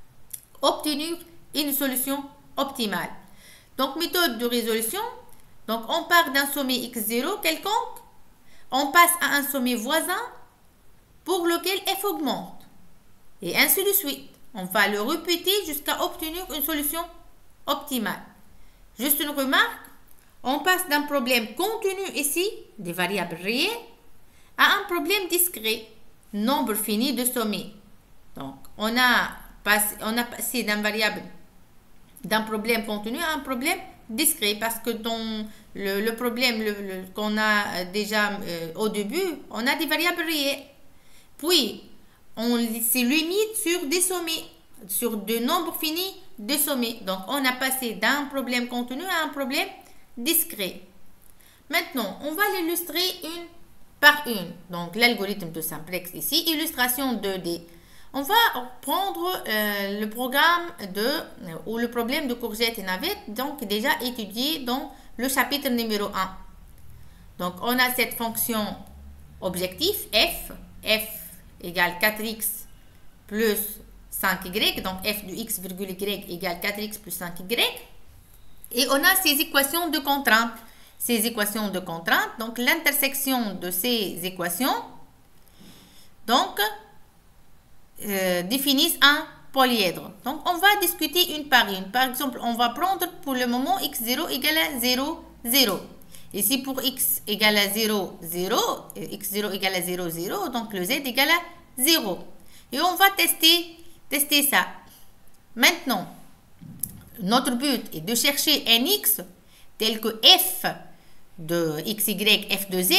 obtenir une solution optimale. Donc, méthode de résolution. Donc, on part d'un sommet x zéro quelconque. On passe à un sommet voisin pour lequel f augmente. Et ainsi de suite. On va le répéter jusqu'à obtenir une solution optimale. Juste une remarque. On passe d'un problème continu ici, des variables réelles, à un problème discret, nombre fini de sommets. Donc, on a passé, on a passé d'un variable, d'un problème continu à un problème discret parce que dans le, le problème le, le, qu'on a déjà euh, au début, on a des variables réelles. Puis, on se limite sur des sommets, sur de nombres finis de sommets. Donc, on a passé d'un problème continu à un problème discret. Maintenant, on va l'illustrer une par une. Donc, l'algorithme de simplex ici, illustration deux D. On va prendre euh, le programme de, euh, ou le problème de courgette et navette, donc déjà étudié dans le chapitre numéro un. Donc, on a cette fonction objectif f, f égale quatre x plus cinq y, donc f de x virgule y égale quatre x plus cinq y. Et on a ces équations de contrainte. Ces équations de contrainte, donc l'intersection de ces équations, donc, euh, définissent un polyèdre. Donc, on va discuter une par une. Par exemple, on va prendre pour le moment x zéro égale à zéro, zéro. Ici, pour x égale à zéro, zéro, x zéro égale à zéro, zéro, donc le z égale à zéro. Et on va tester, tester ça. Maintenant, notre but est de chercher un x tel que f de xy, f de z,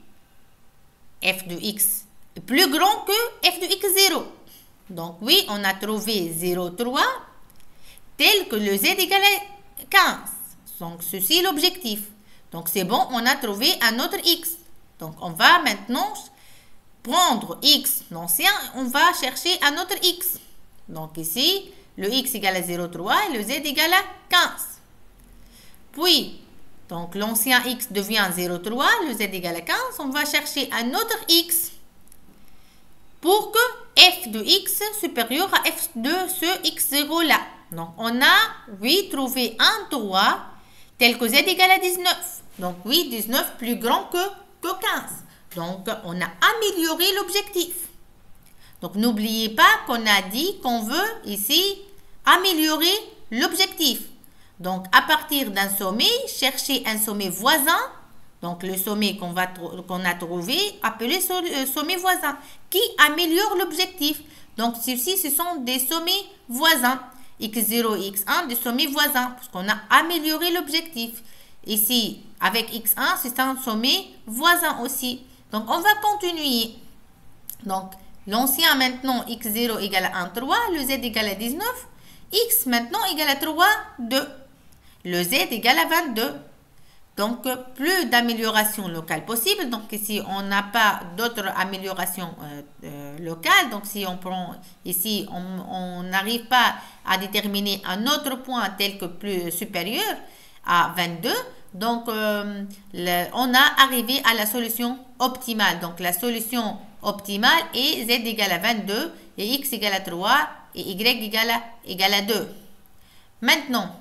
f de x est plus grand que f de x zéro. Donc oui, on a trouvé zéro, trois, tel que le z égale à quinze. Donc ceci est l'objectif. Donc c'est bon, on a trouvé un autre x. Donc on va maintenant prendre x l'ancien, on va chercher un autre x. Donc ici, le x égale à zéro, trois et le z égale à quinze. Puis, donc l'ancien x devient zéro, trois, le z égale à quinze. On va chercher un autre x pour que f de x supérieur à f de ce x zéro là. Donc on a, oui, trouvé un trois tel que z égale à dix-neuf. Donc oui, dix-neuf plus grand que, que quinze. Donc on a amélioré l'objectif. Donc n'oubliez pas qu'on a dit qu'on veut ici améliorer l'objectif. Donc, à partir d'un sommet, chercher un sommet voisin. Donc, le sommet qu'on va qu'on a trouvé, appelé sommet voisin, qui améliore l'objectif. Donc, ceci, ce sont des sommets voisins. x zéro et x un, des sommets voisins, parce qu'on a amélioré l'objectif. Ici, avec x un, c'est un sommet voisin aussi. Donc, on va continuer. Donc, l'ancien maintenant, x zéro égale à un, trois, le z égale à dix-neuf, x maintenant égale à trois, deux, le z égale à vingt-deux. Donc, plus d'amélioration locale possible. Donc, ici, on n'a pas d'autres améliorations euh, euh, locales. Donc, si on prend ici, on n'arrive pas à déterminer un autre point tel que plus supérieur à vingt-deux. Donc, euh, le, on a arrivé à la solution optimale. Donc, la solution optimale est z égale à vingt-deux et x égale à trois et y égale à, égale à deux. Maintenant,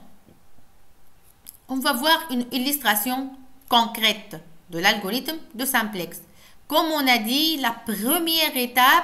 on va voir une illustration concrète de l'algorithme de simplex. Comme on a dit, la première étape,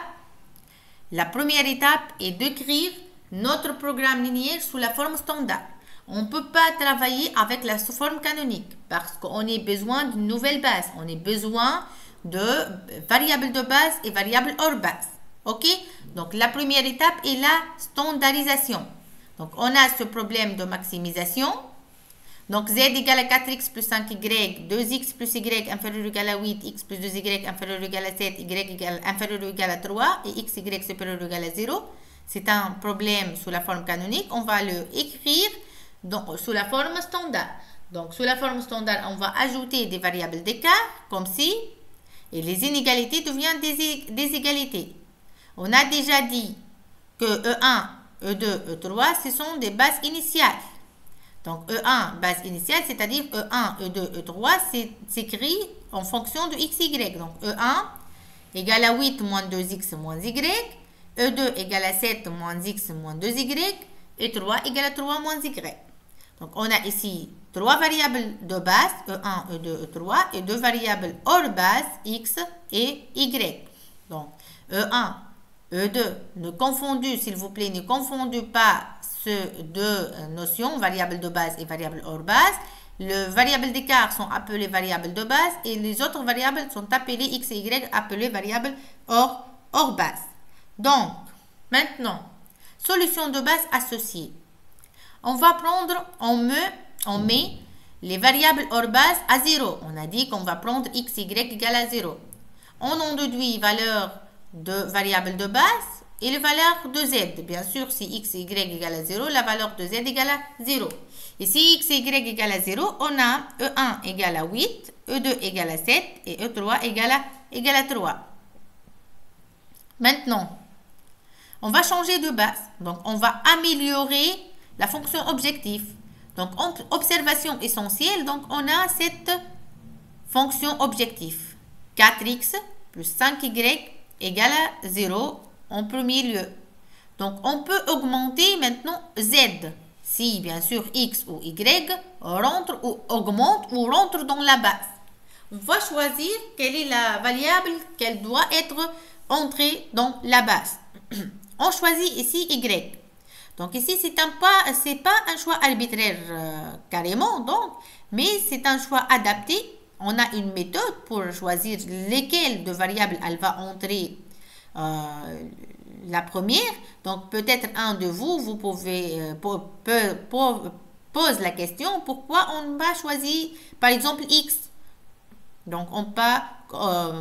la première étape est d'écrire notre programme linéaire sous la forme standard. On ne peut pas travailler avec la forme canonique parce qu'on a besoin d'une nouvelle base. On a besoin de variables de base et variables hors base. OK? Donc, la première étape est la standardisation. Donc, on a ce problème de maximisation. Donc, z égale à quatre x plus cinq y, deux x plus y inférieur ou égal à huit, x plus deux y inférieur ou égal à sept, y égale, inférieur ou égal à trois et x, y supérieur ou égal à zéro. C'est un problème sous la forme canonique. On va le écrire donc, sous la forme standard. Donc, sous la forme standard, on va ajouter des variables d'écart, comme ci, et les inégalités deviennent des, des égalités. On a déjà dit que E un, E deux, E trois, ce sont des bases initiales. Donc, E un, base initiale, c'est-à-dire E un, E deux, E trois, s'écrit en fonction de x, y. Donc, E un égale à huit moins deux x moins y. E deux égale à sept moins x moins deux y. E trois égale à trois moins y. Donc, on a ici trois variables de base, E un, E deux, E trois, et deux variables hors base, x et y. Donc, E un, E deux, ne confondez, s'il vous plaît, ne confondez pas ces deux notions, variables de base et variables hors base. Les variables d'écart sont appelées variables de base et les autres variables sont appelées x et y, appelées variables hors, hors base. Donc, maintenant, solution de base associée. On va prendre, on met, on met les variables hors base à zéro. On a dit qu'on va prendre x, y égale à zéro. On en déduit valeur de variable de base et les valeurs de z. Bien sûr, si x et y égale à zéro, la valeur de z égale à zéro. Et si x et y égale à zéro, on a E un égale à huit, E deux égale à sept et E trois égale à, égale à trois. Maintenant, on va changer de base. Donc, on va améliorer la fonction objectif. Donc, observation essentielle, donc on a cette fonction objectif. quatre x plus cinq y égale à zéro en premier lieu. Donc, on peut augmenter maintenant z. Si, bien sûr, x ou y rentre ou augmente ou rentre dans la base. On va choisir quelle est la variable qu'elle doit être entrée dans la base. On choisit ici y. Donc, ici, c'est un pas, c'est pas un choix arbitraire euh, carrément, donc, mais c'est un choix adapté. On a une méthode pour choisir lesquelles de variables elle va entrer euh, la première. Donc, peut-être un de vous, vous pouvez euh, po, po, po, pose la question pourquoi on va choisir, par exemple, x. Donc, on peut euh,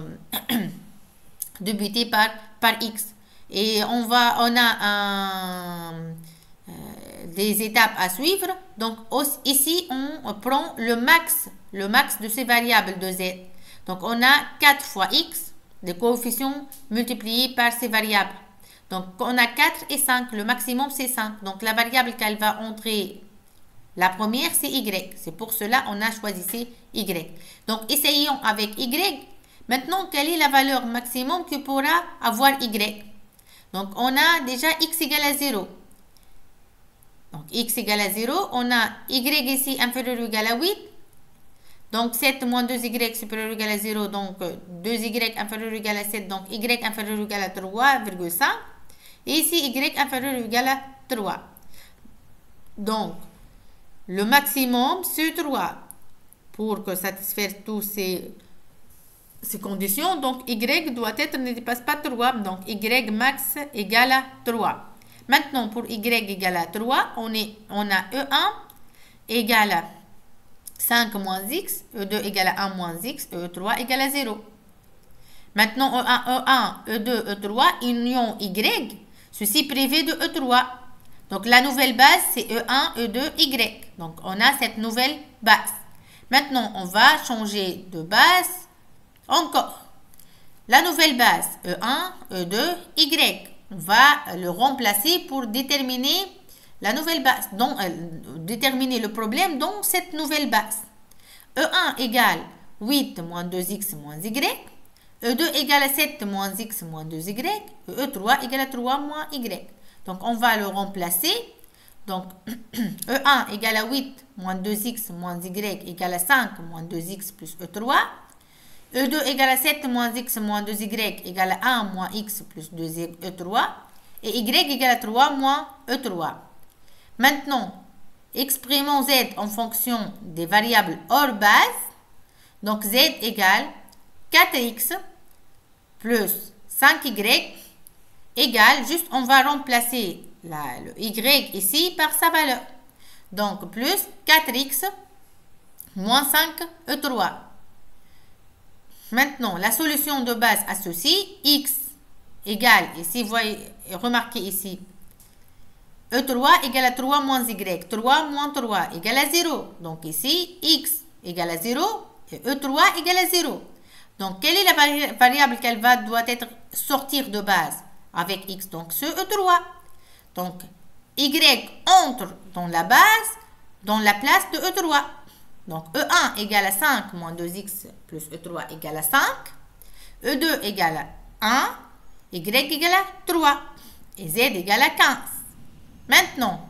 débuter par, par x. Et on va, on a un, euh, des étapes à suivre. Donc, ici, on prend le max, le max de ces variables de z. Donc, on a quatre fois x, les coefficients multipliés par ces variables. Donc, on a quatre et cinq. Le maximum, c'est cinq. Donc, la variable qu'elle va entrer, la première, c'est y. C'est pour cela qu'on a choisi y. Donc, essayons avec y. Maintenant, quelle est la valeur maximum que pourra avoir y? Donc, on a déjà x égale à zéro. Donc, x égale à zéro. On a y ici inférieur ou égal à huit. Donc, sept moins deux y supérieur ou égal à zéro. Donc, deux y inférieur ou égal à sept. Donc, y inférieur ou égal à trois virgule cinq. Et ici, y inférieur ou égal à trois. Donc, le maximum sur trois. Pour que satisfaire tous ces, ces conditions, donc y doit être ne dépasse pas trois. Donc y max égale à trois. Maintenant, pour y égale à trois, on, est, on a E un égale à cinq moins x, E deux égale à un moins x, E trois égale à zéro. Maintenant, E un, E un, E deux, E trois, union y, ceci privé de E trois. Donc, la nouvelle base, c'est E un, E deux, y. Donc, on a cette nouvelle base. Maintenant, on va changer de base encore. La nouvelle base, E un, E deux, y. On va le remplacer pour déterminer la nouvelle base, donc euh, déterminer le problème dans cette nouvelle base. E un égale huit moins deux x moins y. E deux égale à sept moins x moins deux y. E trois égale à trois moins y. Donc, on va le remplacer. Donc, E un égale à huit moins deux x moins y égale à cinq moins deux x plus E trois. E deux égale à sept moins x moins deux y égale à un moins x plus deux E trois. Et y égale à trois moins E trois. Maintenant, exprimons z en fonction des variables hors base. Donc, z égale quatre x plus cinq y égale, juste on va remplacer la, le y ici par sa valeur. Donc, plus quatre x moins cinq E trois. Maintenant, la solution de base à ceci, x égale, ici, vous voyez, remarquez ici, E trois égale à trois moins y, trois moins trois égale à zéro. Donc ici, x égale à zéro et E trois égale à zéro. Donc, quelle est la vari variable qu'elle va doit être sortir de base avec x? Donc, ce E trois. Donc, y entre dans la base, dans la place de E trois. Donc, E un égale à cinq moins deux x plus E trois égale à cinq. E deux égale à un. Y égale à trois. Et z égale à quinze. Maintenant,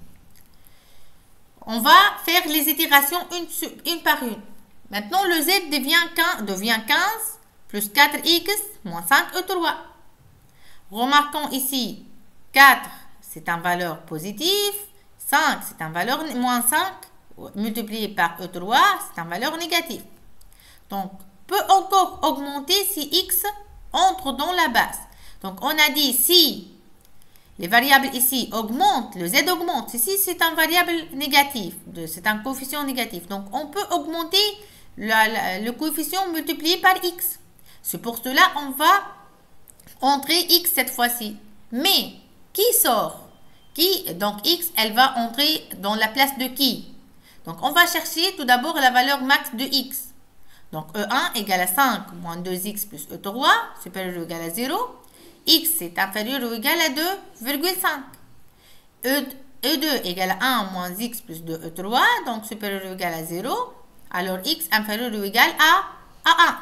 on va faire les itérations une, une par une. Maintenant, le z devient, devient quinze plus quatre x moins cinq E trois. Remarquons ici, quatre, c'est une valeur positive. cinq, c'est une valeur moins cinq. Multiplié par E trois, c'est une valeur négative. Donc, peut encore augmenter si x entre dans la base. Donc, on a dit si les variables ici augmentent, le z augmente. Ici, c'est une variable négative, c'est un coefficient négatif. Donc, on peut augmenter la, la, le coefficient multiplié par x. C'est pour cela on va entrer x cette fois-ci. Mais, qui sort? Qui? Donc, x, elle va entrer dans la place de qui? Donc, on va chercher tout d'abord la valeur max de x. Donc, E un égale à cinq moins deux x plus E trois, supérieur ou égal à zéro. X est inférieur ou égal à deux virgule cinq. E deux égale à un moins x plus deux E trois, donc supérieur ou égal à zéro. Alors, x inférieur ou égal à, à un.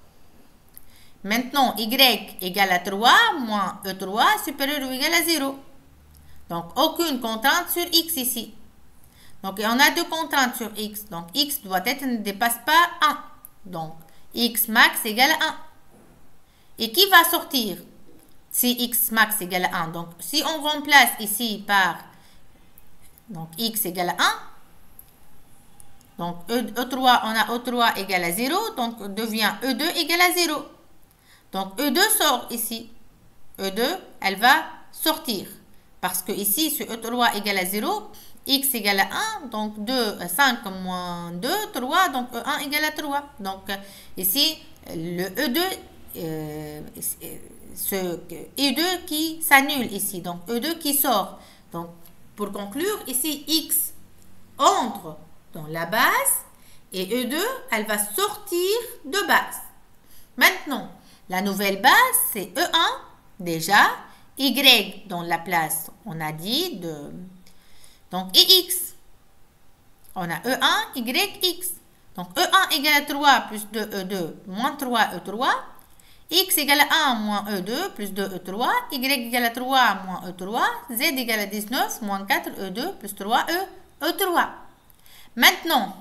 Maintenant, y égale à trois moins E trois, supérieur ou égal à zéro. Donc, aucune contrainte sur x ici. Donc, on a deux contraintes sur x. Donc, x doit être ne dépasse pas un. Donc, x max égale à un. Et qui va sortir si x max égale à un? Donc, si on remplace ici par donc, x égale à un, donc E trois, on a E trois égale à zéro, donc devient E deux égale à zéro. Donc, E deux sort ici. E deux, elle va sortir. Parce que ici, sur E trois égale à zéro, x égale à un, donc deux, cinq moins deux, trois, donc E un égale à trois. Donc, ici, le E deux, euh, ce E deux qui s'annule ici, donc E deux qui sort. Donc, pour conclure, ici, x entre dans la base et E deux, elle va sortir de base. Maintenant, la nouvelle base, c'est E un, déjà, y dans la place, on a dit, de... Donc, et x. On a E un, y, x. Donc, E un égale à trois plus deux E deux moins trois E trois. X égale à un moins E deux plus deux E trois. Y égale à trois moins E trois. Z égale à dix-neuf moins quatre E deux plus trois E, E trois. Maintenant,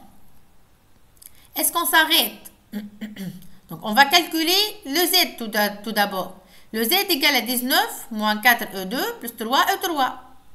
est-ce qu'on s'arrête? Donc, on va calculer le Z tout d'abord. Le Z égale à dix-neuf moins quatre E deux plus trois E trois.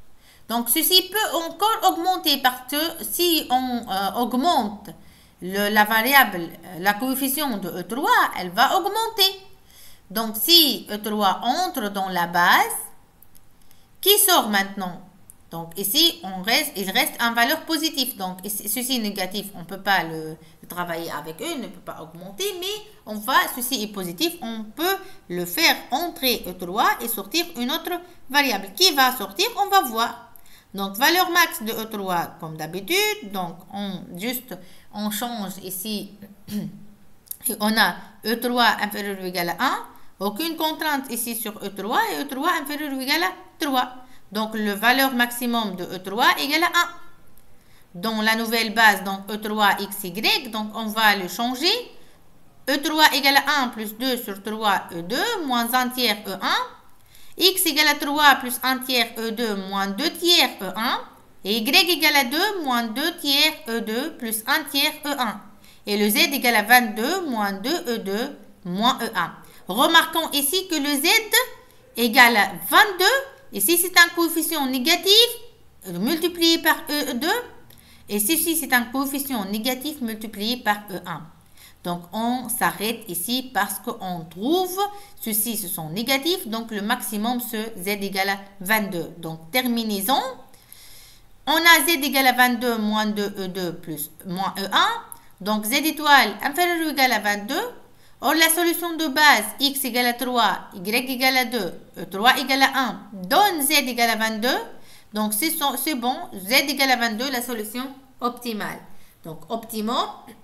Donc, ceci peut encore augmenter parce que si on euh, augmente le, la variable, la coefficient de E trois, elle va augmenter. Donc, si E trois entre dans la base, qui sort maintenant? Donc, ici, on reste, il reste en valeur positive. Donc, ceci est négatif, on ne peut pas le, le travailler avec eux, ne peut pas augmenter, mais on va, ceci est positif, on peut le faire entrer E trois et sortir une autre variable. Qui va sortir? On va voir. Donc, valeur max de E trois, comme d'habitude. Donc, on juste, on change ici. Et on a E trois inférieur ou égal à un. Aucune contrainte ici sur E trois. Et E trois inférieur ou égal à trois. Donc, le valeur maximum de E trois égale à un. Dans la nouvelle base, donc E trois x y. Donc, on va le changer. E trois égale à un plus deux sur trois E deux moins un tiers E un. X égale à trois plus un tiers E deux moins deux tiers E un. Et Y égale à deux moins deux tiers E deux plus un tiers E un. Et le Z égale à vingt-deux moins deux E deux moins E un. Remarquons ici que le Z égale à vingt-deux. Ici, c'est un coefficient négatif multiplié par E deux. Et ceci, c'est un coefficient négatif multiplié par E un. Donc, on s'arrête ici parce qu'on trouve, ceci, ce sont négatifs. Donc, le maximum, c'est Z égale à vingt-deux. Donc, terminaison. On a Z égale à vingt-deux moins deux E deux plus moins E un. Donc, Z étoile inférieur ou égal à vingt-deux. Or, la solution de base, x égale à trois, y égale à deux, E trois égale à un, donne Z égale à vingt-deux. Donc, c'est bon, Z égale à vingt-deux, la solution optimale. Donc, optimum.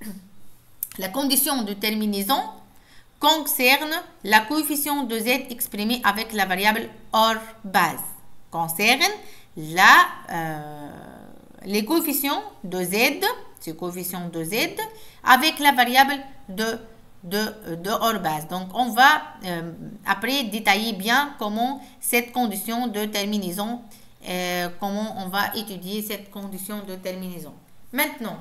La condition de terminaison concerne la coefficient de Z exprimée avec la variable hors base. Concerne la, euh, les coefficients de Z, ces coefficients de Z, avec la variable de, de, de hors base. Donc, on va euh, après détailler bien comment cette condition de terminaison, euh, comment on va étudier cette condition de terminaison. Maintenant,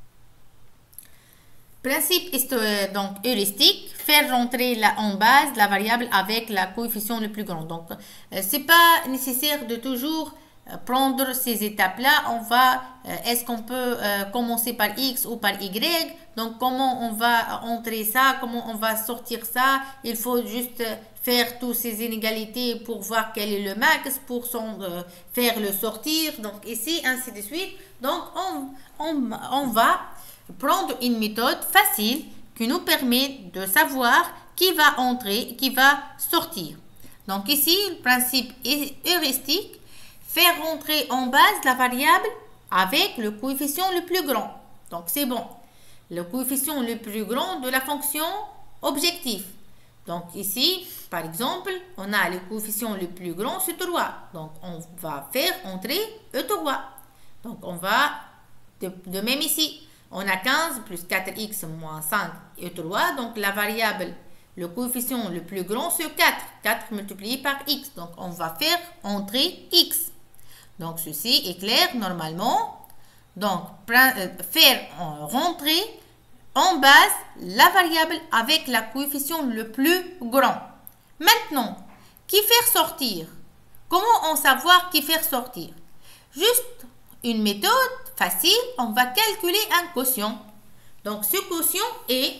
principe donc heuristique, faire rentrer la, en base la variable avec la coefficient le plus grand. Donc, euh, c'est pas nécessaire de toujours euh, prendre ces étapes-là. On va, euh, est-ce qu'on peut euh, commencer par X ou par Y? Donc, comment on va entrer ça? Comment on va sortir ça? Il faut juste faire toutes ces inégalités pour voir quel est le max, pour son, euh, faire le sortir. Donc, ici, ainsi de suite. Donc, on, on, on va prendre une méthode facile qui nous permet de savoir qui va entrer, qui va sortir. Donc ici, le principe heuristique, faire rentrer en base la variable avec le coefficient le plus grand. Donc c'est bon. Le coefficient le plus grand de la fonction objectif. Donc ici, par exemple, on a le coefficient le plus grand, c'est trois. Donc on va faire entrer E trois. Donc on va, de, de même ici, on a quinze plus quatre x moins cinq et trois. Donc, la variable, le coefficient le plus grand, c'est quatre. quatre multiplié par x. Donc, on va faire entrer x. Donc, ceci est clair normalement. Donc, faire rentrer en base la variable avec la coefficient le plus grand. Maintenant, qui faire sortir? Comment on savoir qui faire sortir? Juste une méthode facile, on va calculer un quotient. Donc, ce quotient est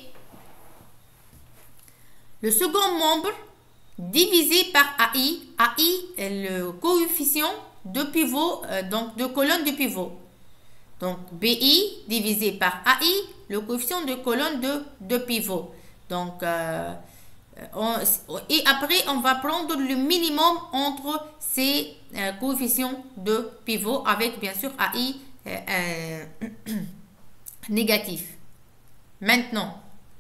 le second membre divisé par A I. A I est le coefficient de pivot, euh, donc de colonne de pivot. Donc, B I divisé par A I, le coefficient de colonne de, de pivot. Donc, euh, on, et après, on va prendre le minimum entre ces euh, coefficients de pivot avec, bien sûr, A I euh, euh, négatif. Maintenant,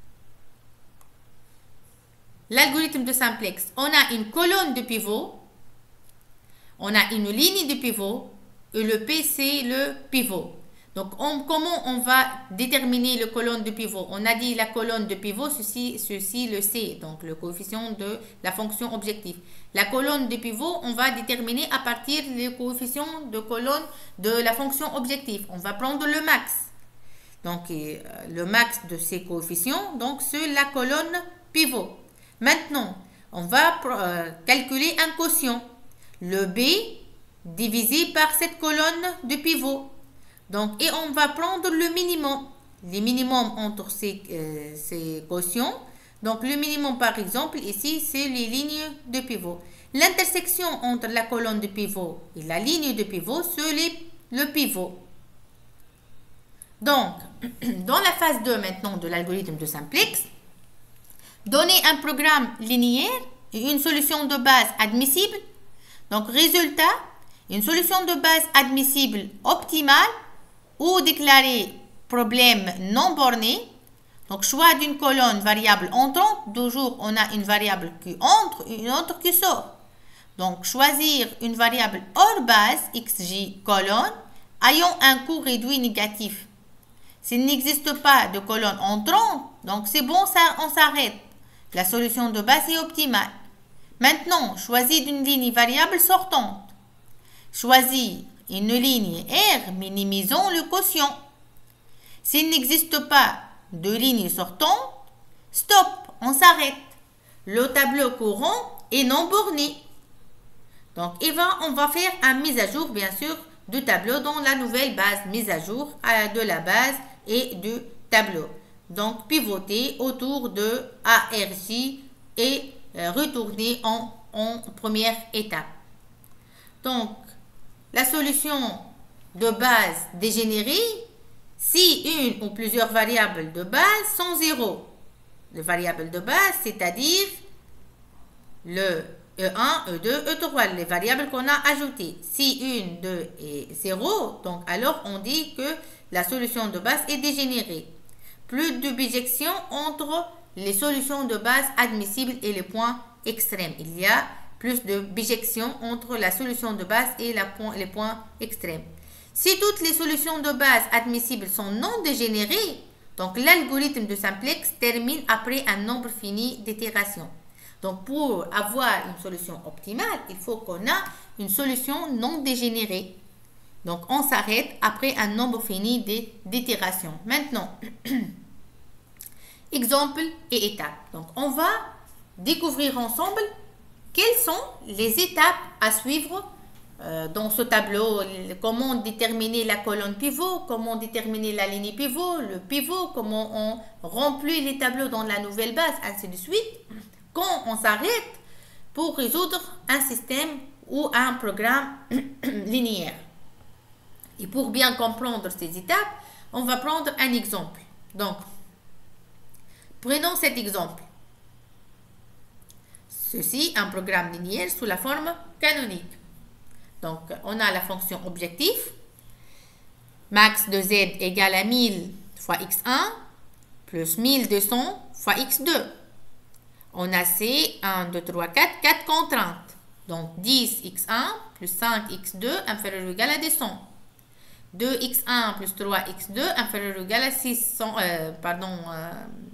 l'algorithme de simplex, on a une colonne de pivot, on a une ligne de pivot et le P, c'est le pivot. Donc, on, comment on va déterminer le colonne de pivot? On a dit la colonne de pivot, ceci, ceci le C, donc le coefficient de la fonction objectif. La colonne de pivot, on va déterminer à partir des coefficients de colonne de la fonction objectif. On va prendre le max. Donc, euh, le max de ces coefficients, donc c'est la colonne pivot. Maintenant, on va euh, calculer un quotient. Le B divisé par cette colonne de pivot. Donc, et on va prendre le minimum. Les minimums entre ces, euh, ces quotients. Donc, le minimum, par exemple, ici, c'est les lignes de pivot. L'intersection entre la colonne de pivot et la ligne de pivot, c'est le pivot. Donc, dans la phase deux maintenant de l'algorithme de simplex, donner un programme linéaire et une solution de base admissible. Donc, résultat, une solution de base admissible optimale ou déclarer problème non borné. Donc, choix d'une colonne variable entrante. Toujours, on a une variable qui entre et une autre qui sort. Donc, choisir une variable hors base, xj colonne, ayant un coût réduit négatif. S'il n'existe pas de colonne entrante, donc c'est bon, ça, on s'arrête. La solution de base est optimale. Maintenant, choisir une ligne variable sortante. Choisir une ligne R, minimisons le quotient. S'il n'existe pas de ligne sortante, stop, on s'arrête. Le tableau courant est non borné. Donc, et va, on va faire une mise à jour, bien sûr, du tableau dans la nouvelle base mise à jour de la base et du tableau. Donc, pivoter autour de A R J et euh, retourner en, en première étape. Donc, la solution de base dégénérée, si une ou plusieurs variables de base sont zéro. Les variables de base, c'est-à-dire le E un, E deux, E trois, les variables qu'on a ajoutées. Si une, deux et zéro, donc alors on dit que la solution de base est dégénérée. Plus de bijection entre les solutions de base admissibles et les points extrêmes. Il y a plus de bijection entre la solution de base et la point, les points extrêmes. Si toutes les solutions de base admissibles sont non dégénérées, donc l'algorithme de simplex termine après un nombre fini d'itérations. Donc, pour avoir une solution optimale, il faut qu'on a une solution non dégénérée. Donc, on s'arrête après un nombre fini d'itérations. Maintenant, exemple et étapes. Donc, on va découvrir ensemble quelles sont les étapes à suivre euh, dans ce tableau. Comment déterminer la colonne pivot, comment déterminer la ligne pivot, le pivot, comment on remplit les tableaux dans la nouvelle base, ainsi de suite. Quand on s'arrête pour résoudre un système ou un programme linéaire. Et pour bien comprendre ces étapes, on va prendre un exemple. Donc, prenons cet exemple. Ceci, un programme linéaire sous la forme canonique. Donc, on a la fonction objectif. Max de z égale à mille fois x un plus mille deux cents fois x deux. On a C, un, deux, trois, quatre, quatre contraintes. Donc, dix x un plus cinq x deux inférieur ou égal à deux cents. deux x un plus trois x deux inférieur ou égal à six cents, euh, pardon, euh,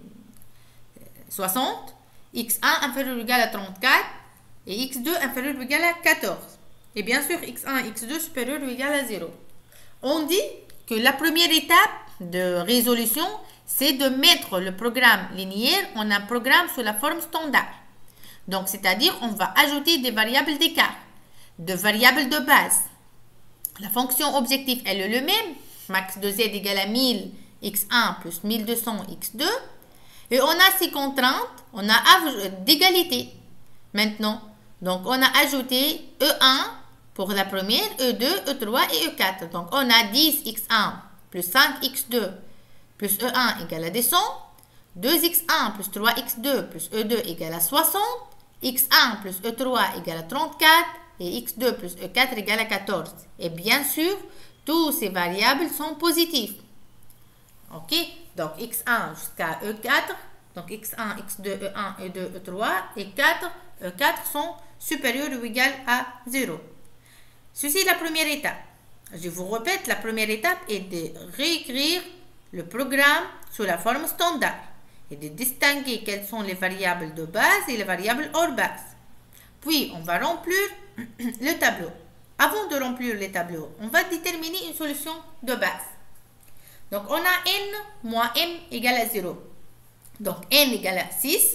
soixante. x un inférieur ou égal à trente-quatre. Et x deux inférieur ou égal à quatorze. Et bien sûr, x un et x deux supérieur ou égal à zéro. On dit que la première étape de résolution, c'est de mettre le programme linéaire en un programme sous la forme standard. Donc, c'est-à-dire, on va ajouter des variables d'écart, de variables de base. La fonction objectif, elle est le même. Max de z égale à mille x un plus mille deux cents x deux. Et on a ces contraintes, on a d'égalité. Maintenant, donc, on a ajouté E un pour la première, E deux, E trois et E quatre. Donc, on a dix x un plus cinq x deux plus E un égale à deux cents, deux x un plus trois x deux plus E deux égale à soixante, x un plus E trois égale à trente-quatre et x deux plus E quatre égale à quatorze. Et bien sûr, toutes ces variables sont positives. Ok, donc x un jusqu'à E quatre, donc x un, x deux, E un, E deux, E trois et quatre, E quatre sont supérieurs ou égales à zéro. Ceci est la première étape. Je vous répète, la première étape est de réécrire le programme sous la forme standard et de distinguer quelles sont les variables de base et les variables hors base. Puis, on va remplir le tableau. Avant de remplir le tableau, on va déterminer une solution de base. Donc, on a n moins m égale à zéro. Donc, n égale à six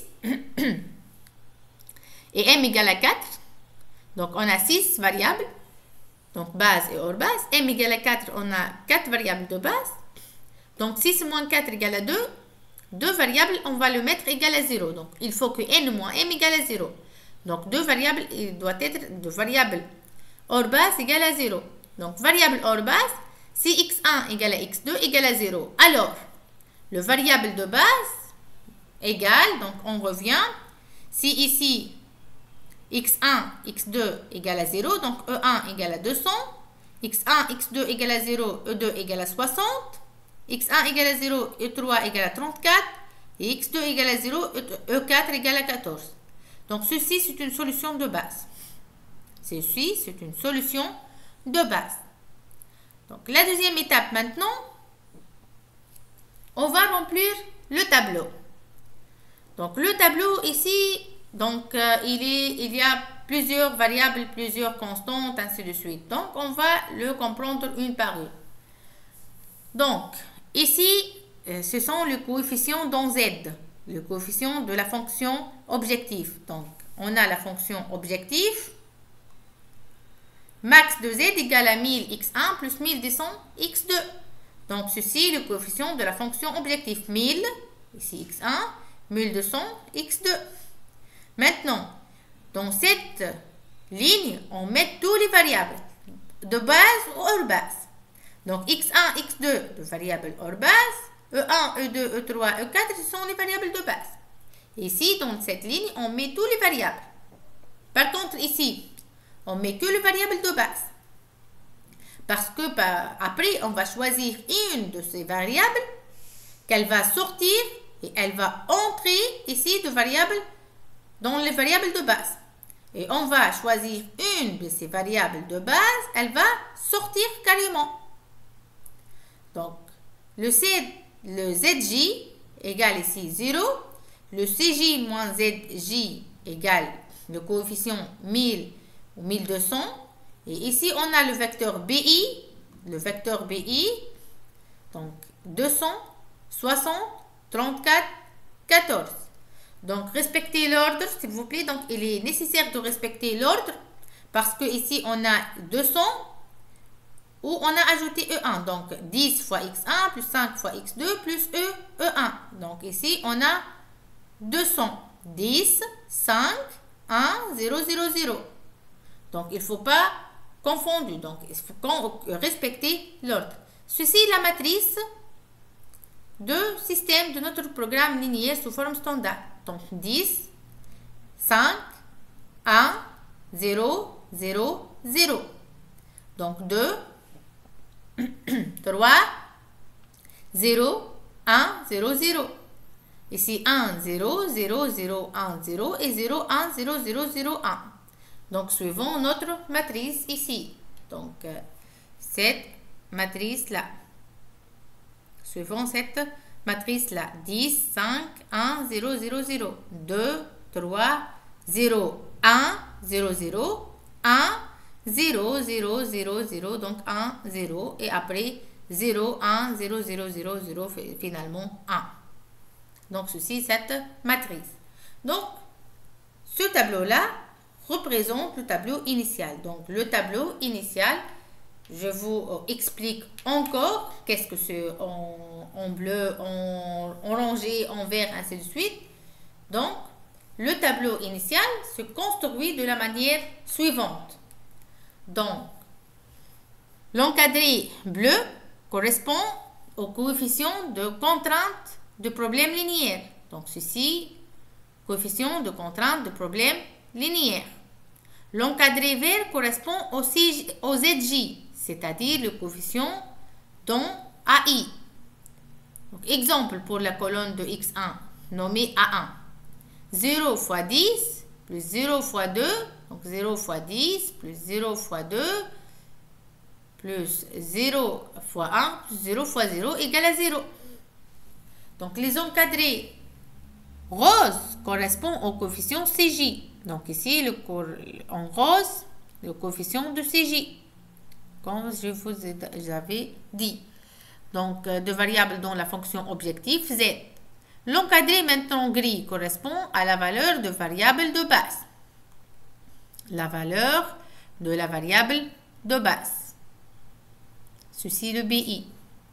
et m égale à quatre. Donc, on a six variables. Donc, base et hors base. M égale à quatre, on a quatre variables de base. Donc, six moins quatre égale à deux. Deux variables, on va le mettre égal à zéro. Donc, il faut que n moins m égale à zéro. Donc, deux variables, il doit être deux variables hors base égale à zéro. Donc, variable hors base, si x un égale à x deux égale à zéro. Alors, le variable de base égale, donc on revient. Si ici, x un, x deux égale à zéro, donc e un égale à deux cents, x un, x deux égale à zéro, e deux égale à soixante, x un égale à zéro, e trois égale à trente-quatre, et x deux égale à zéro, e quatre égale à quatorze. Donc ceci, c'est une solution de base. Ceci, c'est une solution de base. Donc la deuxième étape maintenant, on va remplir le tableau. Donc le tableau ici, donc euh, il, est, il y a plusieurs variables, plusieurs constantes, ainsi de suite. Donc on va le comprendre une par une. Donc ici, euh, ce sont les coefficients dans Z, le coefficient de la fonction objectif. Donc on a la fonction objectif, max de Z égale à mille x un plus mille deux cents x deux. Donc ceci est le coefficient de la fonction objectif, mille, ici x un, mille deux cents x deux. Maintenant, dans cette ligne, on met tous les variables de base ou hors base. Donc x un, x deux, de variables hors base, e un, e deux, e trois, e quatre, ce sont les variables de base. Ici, dans cette ligne, on met tous les variables. Par contre, ici, on met que les variables de base. Parce que bah, après, on va choisir une de ces variables qu'elle va sortir et elle va entrer ici de variables dans les variables de base. Et on va choisir une de ces variables de base, elle va sortir carrément. Donc, le, C, le zj égale ici zéro, le cj moins zj égale le coefficient mille ou mille deux cents. Et ici, on a le vecteur bi, le vecteur bi, donc deux cents, soixante, trente-quatre, quatorze. Donc, respectez l'ordre, s'il vous plaît. Donc, il est nécessaire de respecter l'ordre parce que ici, on a deux cents où on a ajouté e un. Donc, dix fois x un plus cinq fois x deux plus e, e un. Donc, ici, on a deux cents, dix, cinq, un, zéro, zéro, zéro. Donc, il ne faut pas confondre. Donc, il faut respecter l'ordre. Ceci est la matrice de système de notre programme linéaire sous forme standard. Donc, dix, cinq, un, zéro, zéro, zéro. Donc, deux, trois, zéro, un, zéro, zéro. Ici, un, zéro, zéro, zéro, un, zéro et zéro, un, zéro, zéro, zéro, un. Donc, suivons notre matrice ici. Donc, euh, cette matrice-là. Suivons cette matrice-là. dix, cinq, un, zéro, zéro, zéro. deux, trois, zéro, un, zéro, zéro, un, zéro, zéro, zéro, zéro. Donc, un, zéro. Et après, zéro, un, zéro, zéro, zéro, zéro. Finalement, un. Donc, ceci, cette matrice. Donc, ce tableau-là représente le tableau initial. Donc, le tableau initial, je vous explique encore qu'est-ce que c'est en, en bleu, en orangé, en vert, ainsi de suite. Donc, le tableau initial se construit de la manière suivante. Donc, l'encadré bleu correspond au coefficient de contrainte de problème linéaire. Donc, ceci, coefficient de contrainte de problème linéaire. L'encadré vert correspond au, au zj, c'est-à-dire le coefficient dans A I. Donc, exemple pour la colonne de x un, nommée A un. zéro fois dix plus zéro fois deux, donc zéro fois dix plus zéro fois deux plus zéro fois un plus zéro fois zéro égale à zéro. Donc, les encadrés roses correspondent au coefficient cj. Donc, ici, le, en rose, le coefficient de cj, comme je vous avais dit. Donc, de variables dans la fonction objectif z. L'encadré maintenant gris correspond à la valeur de variable de base. La valeur de la variable de base. Ceci le B I.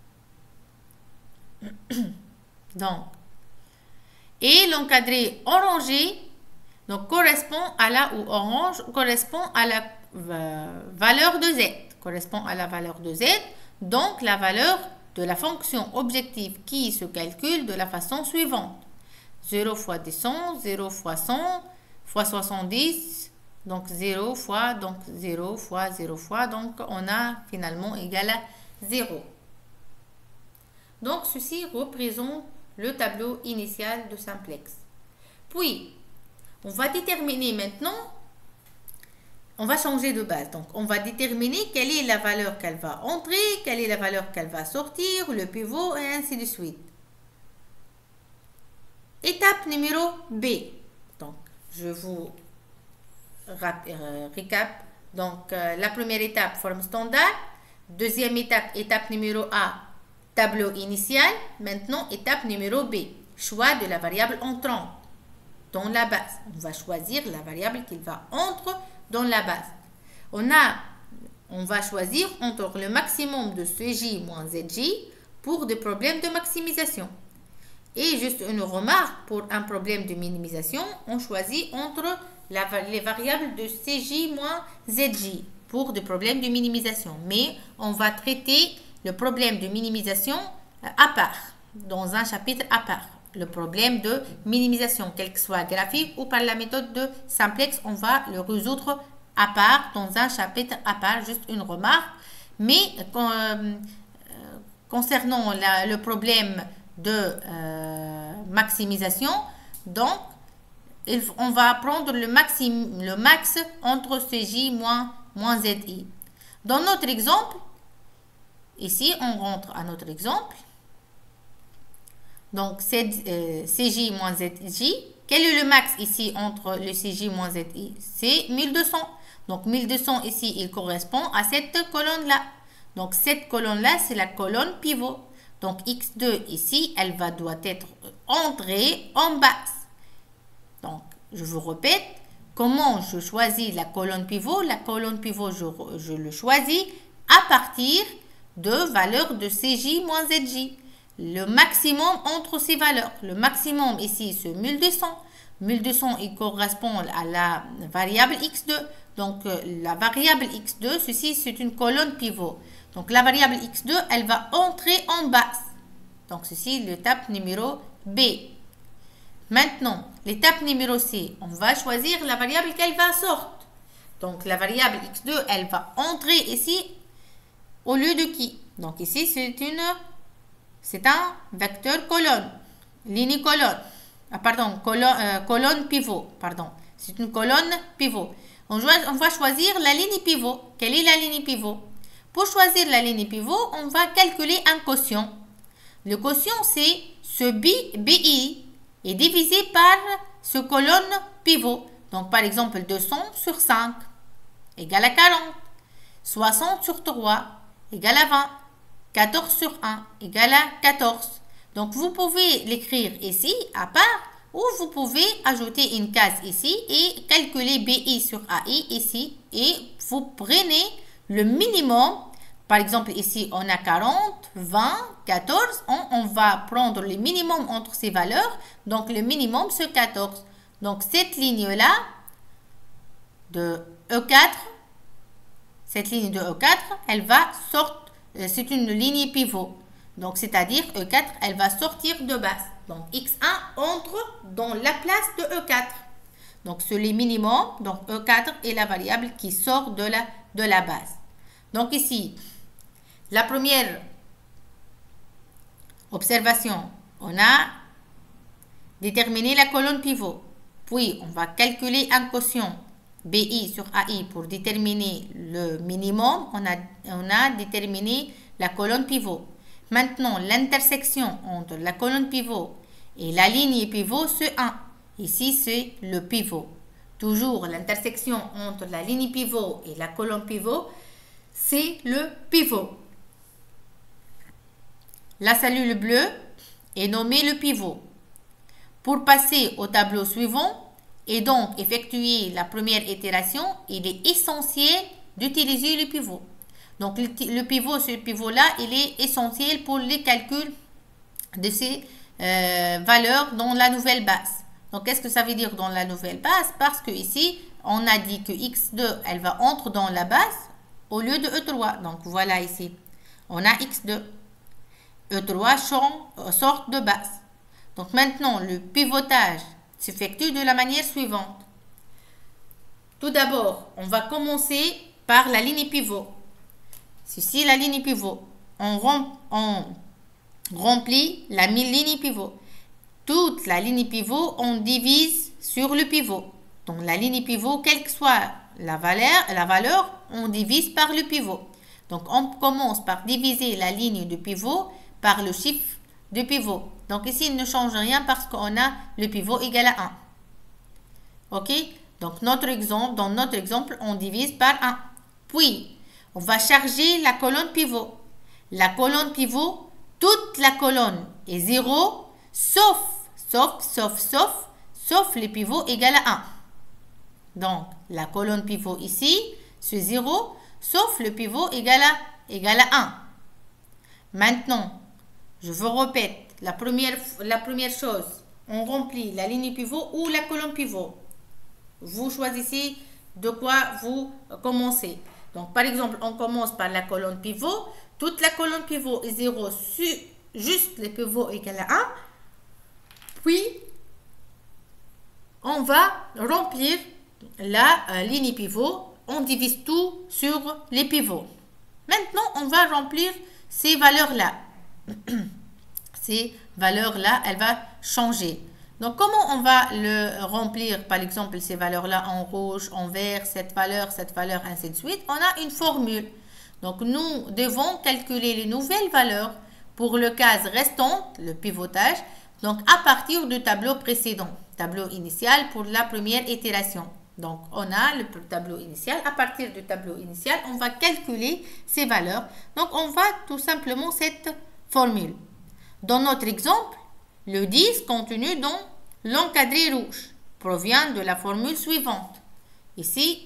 Donc, et l'encadré orangé donc, correspond à la, ou orange, correspond à la euh, valeur de Z. Correspond à la valeur de Z, donc la valeur de la fonction objective qui se calcule de la façon suivante. zéro fois deux cents, zéro fois cent, fois soixante-dix, donc zéro fois, donc zéro fois, zéro fois, donc on a finalement égal à zéro. Donc ceci représente le tableau initial de simplex. Puis, on va déterminer maintenant, on va changer de base. Donc, on va déterminer quelle est la valeur qu'elle va entrer, quelle est la valeur qu'elle va sortir, le pivot, et ainsi de suite. Étape numéro B. Donc, je vous euh, récap. Donc, euh, la première étape, forme standard. Deuxième étape, étape numéro A, tableau initial. Maintenant, étape numéro B, choix de la variable entrante dans la base. On va choisir la variable qui va entrer dans la base. On, a, on va choisir entre le maximum de C J moins Z J pour des problèmes de maximisation. Et juste une remarque, pour un problème de minimisation, on choisit entre la, les variables de C J moins Z J pour des problèmes de minimisation. Mais on va traiter le problème de minimisation à part, dans un chapitre à part. Le problème de minimisation, quel que soit graphique ou par la méthode de simplex, on va le résoudre à part, dans un chapitre à part, juste une remarque. Mais euh, concernant la, le problème de euh, maximisation, donc, il, on va prendre le, maxim, le max entre C J moins, moins Z I. Dans notre exemple, ici, on rentre à notre exemple. Donc, euh, C J moins Z J. Quel est le max ici entre le C J moins Z I? C'est mille deux cents. Donc, mille deux cents ici, il correspond à cette colonne-là. Donc, cette colonne-là, c'est la colonne pivot. Donc, X deux ici, elle va, doit être entrée en base. Donc, je vous répète, comment je choisis la colonne pivot? La colonne pivot, je, je le choisis à partir de valeurs de C J moins Z J. Le maximum entre ces valeurs. Le maximum ici, c'est mille deux cents. mille deux cents, il correspond à la variable X deux. Donc, euh, la variable X deux, ceci, c'est une colonne pivot. Donc, la variable X deux, elle va entrer en base. Donc, ceci, l'étape numéro B. Maintenant, l'étape numéro C, on va choisir la variable qu'elle va sortir. Donc, la variable X deux, elle va entrer ici au lieu de qui? Donc, ici, c'est une... C'est un vecteur colonne, ligne colonne, ah, pardon, colonne, euh, colonne pivot, pardon. C'est une colonne pivot. On, on va choisir la ligne pivot. Quelle est la ligne pivot? Pour choisir la ligne pivot, on va calculer un quotient. Le quotient, c'est ce B, BI est divisé par ce colonne pivot. Donc, par exemple, deux cents sur cinq égale à quarante. soixante sur trois égale à vingt. quatorze sur un égale à quatorze. Donc, vous pouvez l'écrire ici à part ou vous pouvez ajouter une case ici et calculer B I sur A I ici et vous prenez le minimum. Par exemple, ici, on a quarante, vingt, quatorze. On, on va prendre le minimum entre ces valeurs. Donc, le minimum, c'est quatorze. Donc, cette ligne-là de E quatre, cette ligne de E quatre, elle va sortir. C'est une ligne pivot. Donc, c'est-à-dire E quatre, elle va sortir de base. Donc, X un entre dans la place de E quatre. Donc, c'est le minimum. Donc, E quatre est la variable qui sort de la, de la base. Donc, ici, la première observation, on a déterminé la colonne pivot. Puis, on va calculer un quotient B I sur A I pour déterminer le minimum. On a, on a déterminé la colonne pivot. Maintenant, l'intersection entre la colonne pivot et la ligne pivot, c'est un. Ici, c'est le pivot. Toujours l'intersection entre la ligne pivot et la colonne pivot, c'est le pivot. La cellule bleue est nommée le pivot. Pour passer au tableau suivant, et donc effectuer la première itération, il est essentiel d'utiliser le pivot. Donc, le, le pivot, ce pivot-là, il est essentiel pour les calculs de ces euh, valeurs dans la nouvelle base. Donc, qu'est-ce que ça veut dire dans la nouvelle base? Parce que ici, on a dit que x deux, elle va entrer dans la base au lieu de E trois. Donc, voilà ici, on a x deux. E trois sort de base. Donc, maintenant, le pivotage s'effectue de la manière suivante. Tout d'abord, on va commencer par la ligne pivot. Ceci, la ligne pivot. On, rem, on remplit la ligne pivot. Toute la ligne pivot, on divise sur le pivot. Donc, la ligne pivot, quelle que soit la valeur, la valeur, on divise par le pivot. Donc, on commence par diviser la ligne de pivot par le chiffre de pivot. Donc, ici, il ne change rien parce qu'on a le pivot égal à un. OK? Donc, notre exemple, dans notre exemple, on divise par un. Puis, on va charger la colonne pivot. La colonne pivot, toute la colonne est zéro, sauf, sauf, sauf, sauf, sauf le pivot égal à un. Donc, la colonne pivot ici, c'est zéro, sauf le pivot égal à, égal à un. Maintenant, je vous répète, la première, la première chose, on remplit la ligne pivot ou la colonne pivot. Vous choisissez de quoi vous commencez. Donc, par exemple, on commence par la colonne pivot. Toute la colonne pivot est zéro, juste le pivot égal à un. Puis, on va remplir la euh, ligne pivot. On divise tout sur les pivots. Maintenant, on va remplir ces valeurs-là. Ces valeurs-là, elles vont changer. Donc, comment on va le remplir, par exemple, ces valeurs-là en rouge, en vert, cette valeur, cette valeur, ainsi de suite? On a une formule. Donc, nous devons calculer les nouvelles valeurs pour le cas restant, le pivotage, donc à partir du tableau précédent, tableau initial pour la première itération. Donc, on a le tableau initial. À partir du tableau initial, on va calculer ces valeurs. Donc, on va tout simplement cette formule. Dans notre exemple, le dix contenu dans l'encadré rouge provient de la formule suivante. Ici,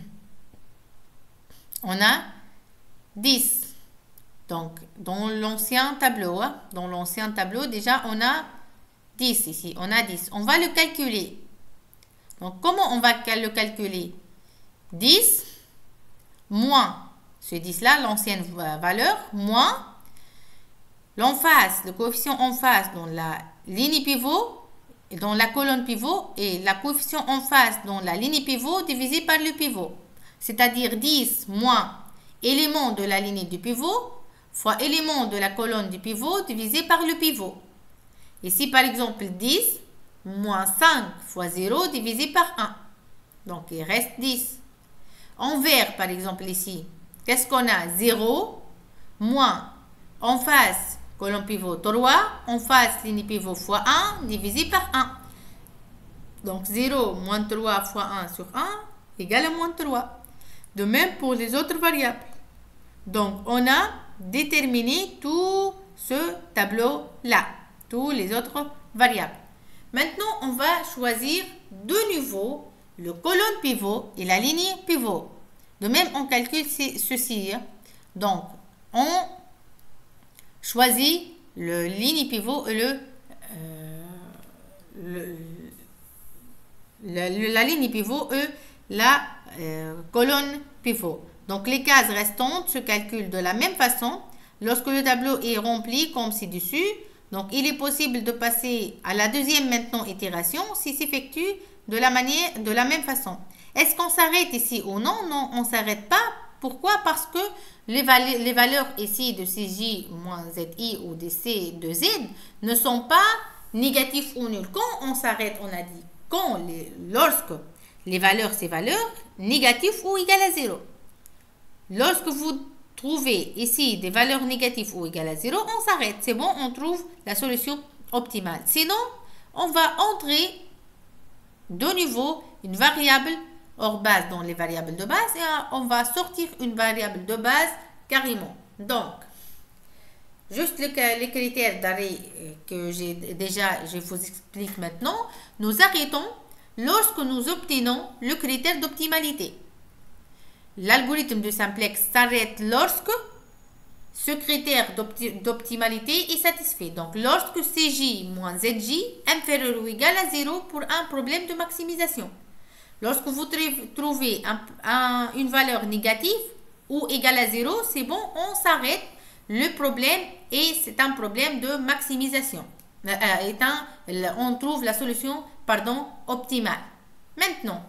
on a dix. Donc, dans l'ancien tableau, hein, dans l'ancien tableau, déjà, on a dix ici. On a dix. On va le calculer. Donc, comment on va le calculer? dix moins ce dix-là, l'ancienne valeur, moins l'en face, le coefficient en face dans la ligne pivot, dans la colonne pivot, et la coefficient en face dans la ligne pivot divisé par le pivot. C'est-à-dire dix moins élément de la ligne du pivot fois élément de la colonne du pivot divisé par le pivot. Ici, par exemple, dix moins cinq fois zéro divisé par un. Donc, il reste dix. En vert, par exemple, ici, qu'est-ce qu'on a? zéro moins en face, colonne pivot trois, en face, ligne pivot fois un, divisé par un. Donc, zéro moins trois fois un sur un égale à moins trois. De même pour les autres variables. Donc, on a déterminé tout ce tableau-là, tous les autres variables. Maintenant, on va choisir de nouveau le colonne pivot et la ligne pivot. De même, on calcule ceci. Donc, on choisit le ligne pivot et le, euh, le, le, la ligne pivot et la euh, colonne pivot. Donc, les cases restantes se calculent de la même façon. Lorsque le tableau est rempli comme ci-dessus, donc il est possible de passer à la deuxième maintenant itération si s'effectue de la manière, de la même façon. Est-ce qu'on s'arrête ici ou non? Non, on ne s'arrête pas. Pourquoi? Parce que les, val les valeurs ici de C J moins Z I ou de C de Z ne sont pas négatifs ou nuls. Quand on s'arrête, on a dit, quand les, lorsque les valeurs, ces valeurs, négatives ou égales à zéro. Lorsque vous trouvez ici des valeurs négatives ou égales à zéro, on s'arrête. C'est bon, on trouve la solution optimale. Sinon, on va entrer de nouveau une variable hors base dans les variables de base et on va sortir une variable de base carrément. Donc, juste le, les critères d'arrêt que j'ai déjà, je vous explique maintenant. Nous arrêtons lorsque nous obtenons le critère d'optimalité. l'algorithme de simplex s'arrête lorsque ce critère d'opti d'optimalité est satisfait. Donc, lorsque C J moins Z J inférieur ou égal à zéro pour un problème de maximisation. Lorsque vous trouvez un, un, une valeur négative ou égale à zéro, c'est bon, on s'arrête le problème et c'est un problème de maximisation. Euh, est un, on trouve la solution pardon, optimale. Maintenant,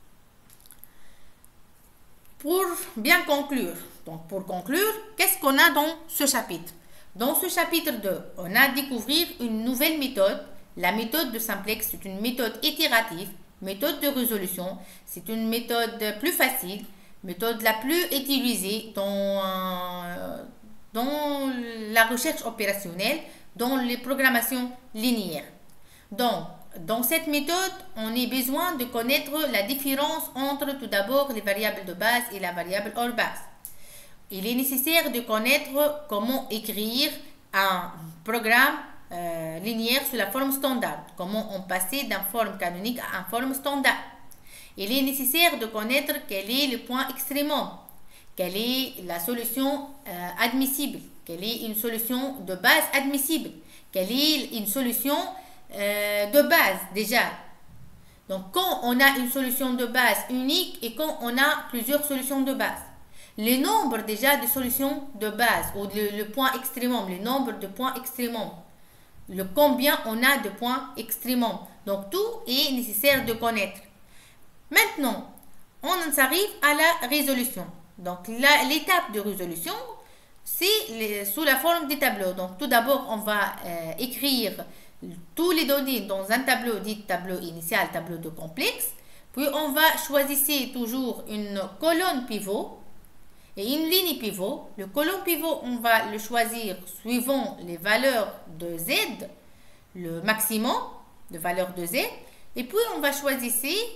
pour bien conclure, donc pour conclure, qu'est-ce qu'on a dans ce chapitre? Dans ce chapitre deux, on a découvert une nouvelle méthode. La méthode de simplex, c'est une méthode itérative, méthode de résolution. C'est une méthode plus facile, méthode la plus utilisée dans, euh, dans la recherche opérationnelle, dans les programmations linéaires. Donc, dans cette méthode, on a besoin de connaître la différence entre tout d'abord les variables de base et la variable hors base. Il est nécessaire de connaître comment écrire un programme euh, linéaire sous la forme standard, comment on passait d'une forme canonique à une forme standard. Il est nécessaire de connaître quel est le point extrémum, quelle est la solution euh, admissible, quelle est une solution de base admissible, quelle est une solution euh, de base déjà. Donc quand on a une solution de base unique et quand on a plusieurs solutions de base. Le nombre déjà de solutions de base ou le, le point extrémum, le nombre de points extrémum, le combien on a de points extrémum. Donc tout est nécessaire de connaître. Maintenant, on arrive à la résolution. Donc l'étape de résolution, c'est sous la forme des tableaux. Donc tout d'abord, on va euh, écrire tous les données dans un tableau dit tableau initial, tableau de complexe. Puis on va choisir toujours une colonne pivot et une ligne pivot. Le colonne pivot, on va le choisir suivant les valeurs de Z, le maximum de valeurs de Z. Et puis on va choisir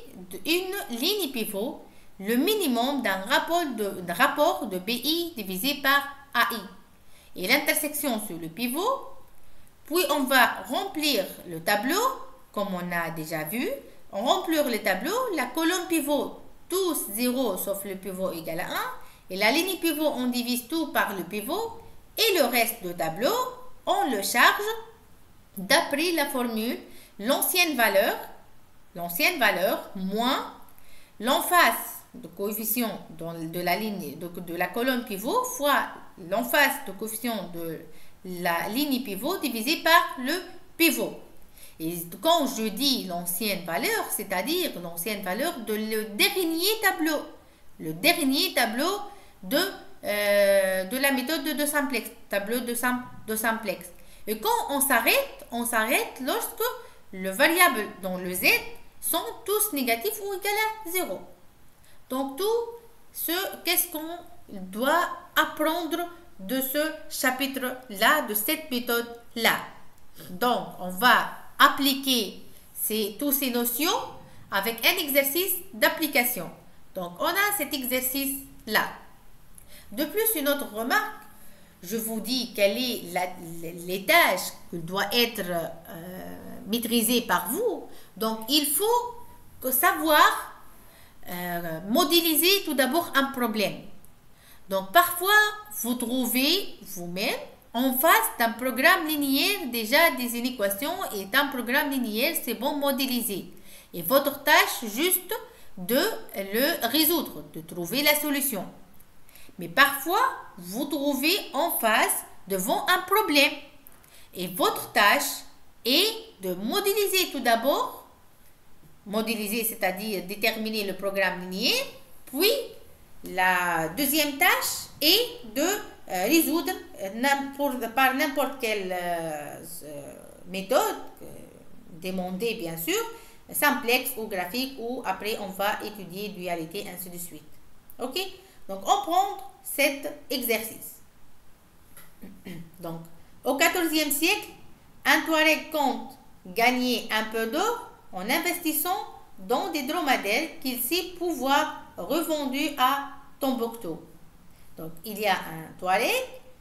une ligne pivot, le minimum d'un rapport de, d'un rapport de B I divisé par A I. Et l'intersection sur le pivot. Puis on va remplir le tableau, comme on a déjà vu. On remplir le tableau, la colonne pivot, tous zéro sauf le pivot égal à un. Et la ligne pivot, on divise tout par le pivot. Et le reste du tableau, on le charge d'après la formule, l'ancienne valeur, l'ancienne valeur moins l'emphase de coefficient de la ligne de, de la colonne pivot fois l'emphase de coefficient de la ligne pivot divisé par le pivot. Et quand je dis l'ancienne valeur, c'est-à-dire l'ancienne valeur de le dernier tableau, le dernier tableau de, euh, de la méthode de, de simplex, tableau de, sim, de simplex. Et quand on s'arrête, on s'arrête lorsque le variable dans le Z sont tous négatifs ou égal à zéro. Donc tout ce qu'est-ce qu'on doit apprendre de ce chapitre-là, de cette méthode-là. Donc, on va appliquer ces, toutes ces notions avec un exercice d'application. Donc, on a cet exercice-là. De plus, une autre remarque, je vous dis quelle est la, les tâches qui doivent être euh, maîtrisées par vous. Donc, il faut savoir euh, modéliser tout d'abord un problème. Donc, parfois, vous trouvez vous-même en face d'un programme linéaire déjà des inéquations et un programme linéaire, c'est bon modélisé. Et votre tâche juste de le résoudre, de trouver la solution. Mais parfois, vous trouvez en face devant un problème. Et votre tâche est de modéliser tout d'abord, modéliser, c'est-à-dire déterminer le programme linéaire, puis la deuxième tâche est de euh, résoudre par n'importe quelle euh, méthode, euh, demandée bien sûr, simplex ou graphique, ou après on va étudier dualité, ainsi de suite. Ok? Donc on prend cet exercice. Donc, au quatorzième siècle, un Touareg compte gagner un peu d'or en investissant dans des dromadaires qu'il sait pouvoir revendu à Tombouctou. Donc, il y a un Touareg,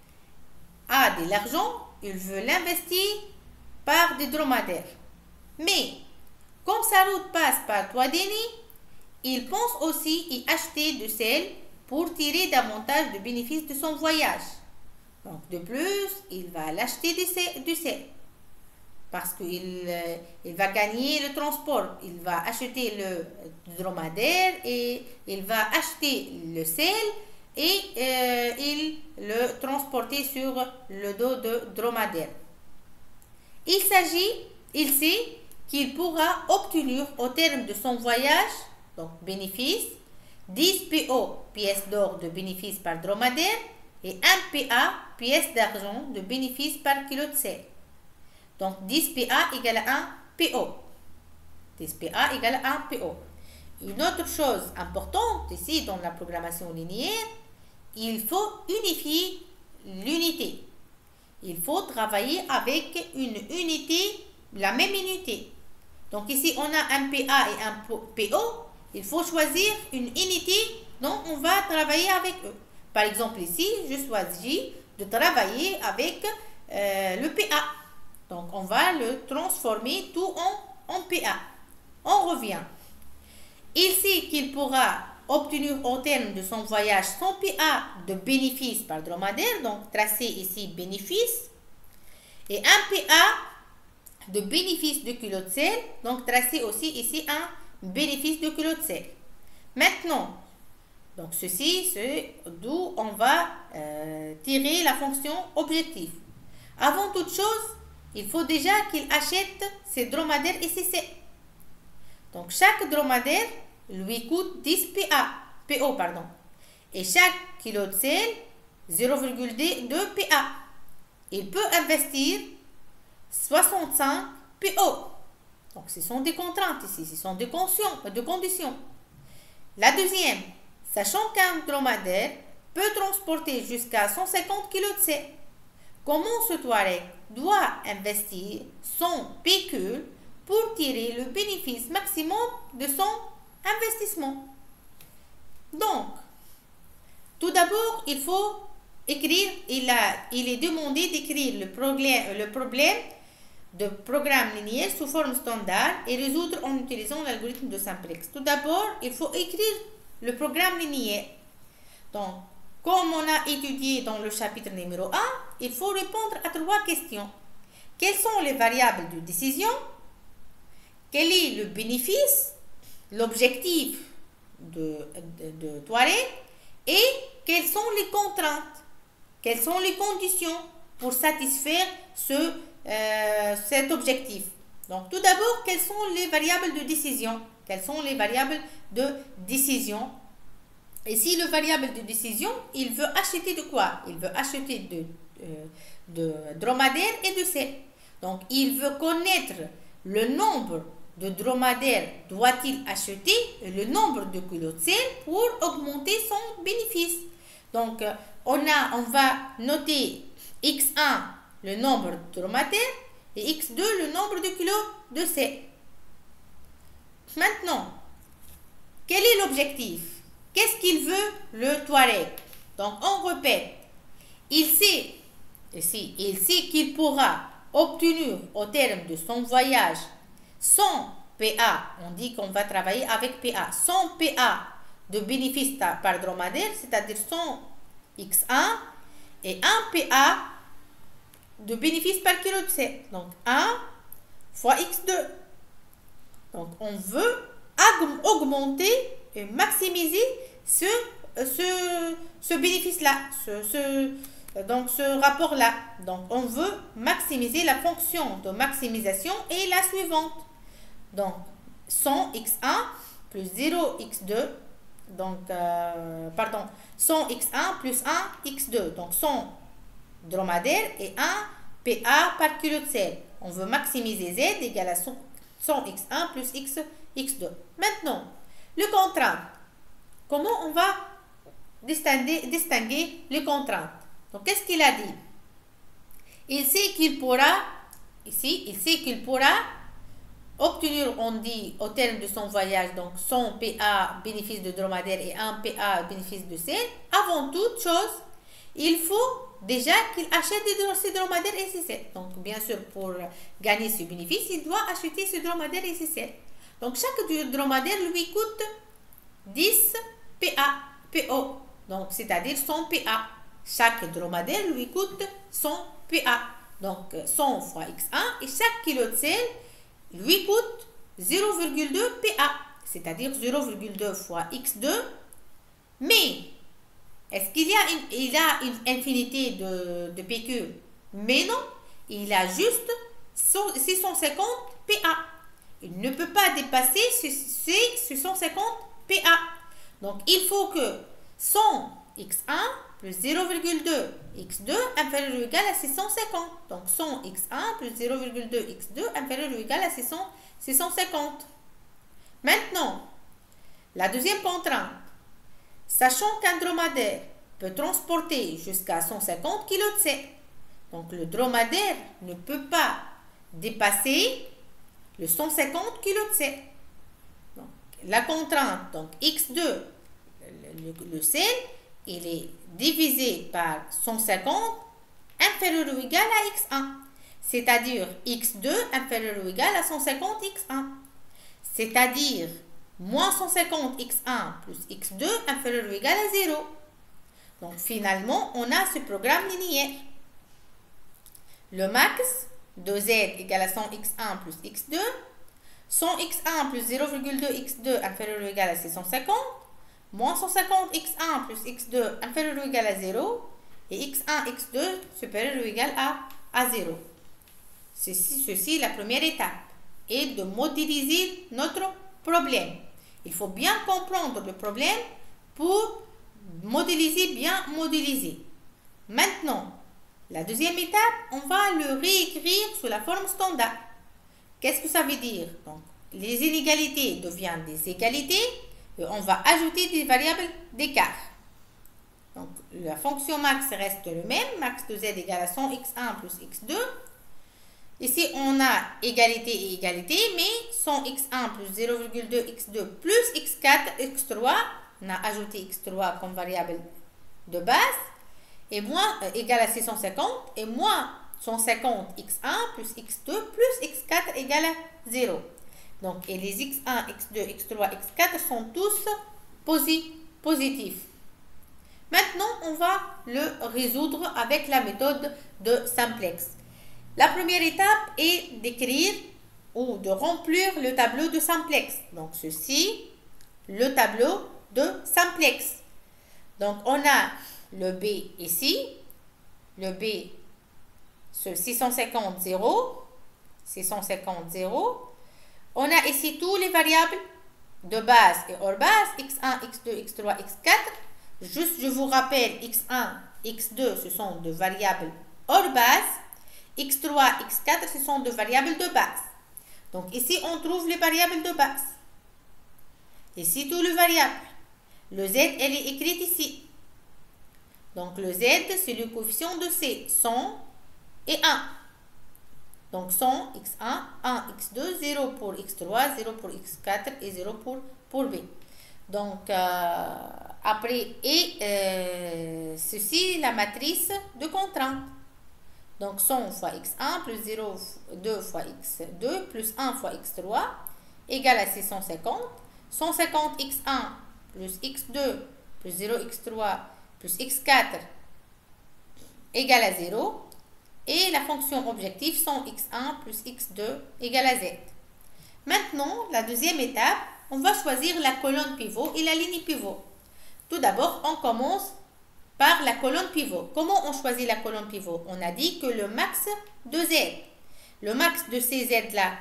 a de l'argent, il veut l'investir par des dromadaires. Mais, comme sa route passe par Touadéni, il pense aussi y acheter du sel pour tirer davantage de bénéfices de son voyage. Donc, de plus, il va l'acheter du sel parce qu'il euh, il va gagner le transport. Il va acheter le dromadaire et il va acheter le sel et euh, il le transporter sur le dos de dromadaire. Il s'agit, il sait qu'il pourra obtenir au terme de son voyage, donc bénéfice, dix P O, pièces d'or de bénéfice par dromadaire, et un P A, pièce d'argent de bénéfice par kilo de sel. Donc dix P A égale à un P O. dix P A égale à un P O. Une autre chose importante ici dans la programmation linéaire, il faut unifier l'unité. Il faut travailler avec une unité, la même unité. Donc ici, on a un P A et un P O. Il faut choisir une unité dont on va travailler avec eux. Par exemple, ici, je choisis de travailler avec euh, le P A. Donc, on va le transformer tout en, en P A. On revient. Il sait qu'il pourra obtenir au terme de son voyage son P A de bénéfice par dromadaire. Donc, tracé ici bénéfice. Et un P A de bénéfice de kilo de sel. Donc, tracé aussi ici un bénéfice de kilo de sel. Maintenant, donc ceci, c'est d'où on va euh, tirer la fonction objectif. Avant toute chose, il faut déjà qu'il achète ses dromadaires et ses sels. Donc chaque dromadaire lui coûte dix P A, P O pardon. Et chaque kilo de sel, zéro virgule deux P A. Il peut investir soixante-cinq P O. Donc ce sont des contraintes ici, ce sont des conditions. La deuxième, sachant qu'un dromadaire peut transporter jusqu'à cent cinquante kilos de sel, comment ce Touareg doit investir son pécule pour tirer le bénéfice maximum de son investissement? Donc, tout d'abord, il faut écrire, il, a, il est demandé d'écrire le problème, le problème de programme linéaire sous forme standard et résoudre en utilisant l'algorithme de simplex. Tout d'abord, il faut écrire le programme linéaire. Donc, comme on a étudié dans le chapitre numéro un, il faut répondre à trois questions. Quelles sont les variables de décision? Quel est le bénéfice, l'objectif de, de, de Touareg? Et quelles sont les contraintes? Quelles sont les conditions pour satisfaire ce, euh, cet objectif? Donc, tout d'abord, quelles sont les variables de décision? Quelles sont les variables de décision? Et si le variable de décision, il veut acheter de quoi? Il veut acheter de, euh, de dromadaire et de sel. Donc, il veut connaître le nombre de dromadaires doit-il acheter et le nombre de kilos de sel pour augmenter son bénéfice. Donc, on, a, on va noter X un, le nombre de dromadaires, et X deux, le nombre de kilos de sel. Maintenant, quel est l'objectif? Qu'est-ce qu'il veut le Touareg? Donc, on répète. Il sait, ici, il sait qu'il pourra obtenir au terme de son voyage cent P A. On dit qu'on va travailler avec P A. cent P A de bénéfice par dromadaire, c'est-à-dire cent X un et un P A de bénéfice par kilo de sel. Donc, un fois X deux. Donc, on veut augmenter et maximiser ce, ce, ce bénéfice-là, ce, ce, donc ce rapport-là. Donc, on veut maximiser la fonction de maximisation et la suivante. Donc, cent X un plus zéro X deux, donc, euh, pardon, cent X un plus un X deux, donc cent dromadaires et un P A par kilo de sel. On veut maximiser Z égale à cent X un plus X, X deux. Maintenant, le contrainte. Comment on va distinguer, distinguer les contraintes? Donc, qu'est-ce qu'il a dit? Il sait qu'il pourra, ici, il sait qu'il pourra obtenir, on dit, au terme de son voyage, donc cent P A bénéfice de dromadaire et un P A bénéfice de sel. Avant toute chose, il faut déjà qu'il achète ses dromadaires et ses sels. Donc, bien sûr, pour gagner ce bénéfice, il doit acheter ses dromadaires et ses sels. Donc, chaque dromadaire lui coûte dix P A, P O. Donc, c'est-à-dire son P A. Chaque dromadaire lui coûte son P A. Donc, cent fois x un et chaque kilo de sel lui coûte zéro virgule deux P A, c'est-à-dire zéro virgule deux fois x deux. Mais, est-ce qu'il y a une, il a une infinité de, de P Q? Mais non, il a juste six cent cinquante P A. Il ne peut pas dépasser ces six cent cinquante P A. Donc, il faut que cent x un plus zéro virgule deux x deux inférieur ou égal à six cent cinquante. Donc, cent x un plus zéro virgule deux x deux inférieur ou égal à six cent cinquante. Maintenant, la deuxième contrainte. Sachant qu'un dromadaire peut transporter jusqu'à cent cinquante kilos de sel. Donc, le dromadaire ne peut pas dépasser le cent cinquante kilos de sel. Donc, la contrainte, donc x deux, le, le, le sel, il est divisé par cent cinquante inférieur ou égal à x un. C'est-à-dire x deux inférieur ou égal à cent cinquante x un. C'est-à-dire moins cent cinquante x un plus x deux inférieur ou égal à zéro. Donc finalement, on a ce programme linéaire. Le max de z égale à cent x un plus x deux, cent x un plus zéro virgule deux x deux inférieur ou égal à six cent cinquante, moins cent cinquante x un plus x deux inférieur ou égal à zéro, et x un, x deux supérieur ou égal à, à zéro. Ceci, ceci est la première étape, et de modéliser notre problème. Il faut bien comprendre le problème pour modéliser, bien modéliser. Maintenant, la deuxième étape, on va le réécrire sous la forme standard. Qu'est-ce que ça veut dire? Donc, les inégalités deviennent des égalités et on va ajouter des variables d'écart. Donc, la fonction max reste le même, max de z égale à cent x un plus x deux. Ici, on a égalité et égalité, mais cent x un plus zéro virgule deux x deux plus x quatre, x trois, on a ajouté x trois comme variable de base, et moins euh, égal à six cent cinquante, et moins cent cinquante x un plus x deux plus x quatre égale à zéro. Donc, et les x un, x deux, x trois, x quatre sont tous posi positifs. Maintenant, on va le résoudre avec la méthode de simplex. La première étape est d'écrire ou de remplir le tableau de simplex. Donc, ceci, le tableau de simplex. Donc, on a le B ici, le B sur six cent cinquante, zéro, six cent cinquante, zéro. On a ici tous les variables de base et hors base, x un, x deux, x trois, x quatre. Juste, je vous rappelle, x un, x deux, ce sont de variables hors base. x trois, x quatre, ce sont de variables de base. Donc, ici, on trouve les variables de base. Ici, tous les variables. Le z, elle est écrite ici. Donc, le z, c'est le coefficient de C, cent et un. Donc, cent, x un, un, x deux, zéro pour x trois, zéro pour x quatre et zéro pour, pour B. Donc, euh, après, et euh, ceci, la matrice de contrainte. Donc, cent fois x un plus zéro, deux fois x deux plus un fois x trois égale à six cent cinquante. cent cinquante x un plus x deux plus zéro x trois plus x quatre égale à zéro. Et la fonction objectif cent x un plus x deux égale à z. Maintenant, la deuxième étape, on va choisir la colonne pivot et la ligne pivot. Tout d'abord, on commence par la colonne pivot. Comment on choisit la colonne pivot? On a dit que le max de z, le max de ces z là,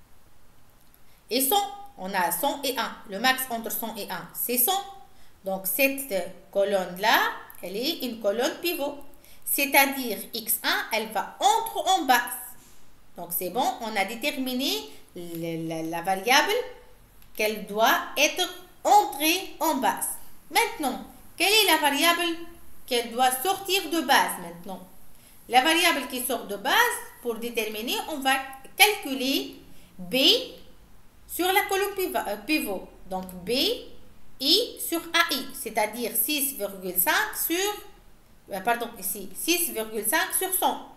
est cent. On a cent et un. Le max entre cent et un, c'est cent. Donc, cette colonne là, elle est une colonne pivot. C'est-à-dire x un, elle va entre en base. Donc, c'est bon, on a déterminé le, la, la variable qu'elle doit être entrée en base. Maintenant, quelle est la variable qu'elle doit sortir de base maintenant? La variable qui sort de base, pour déterminer, on va calculer B sur la colonne pivot. Donc, B, I sur A I, c'est-à-dire six virgule cinq sur pardon, ici, six virgule cinq sur cent.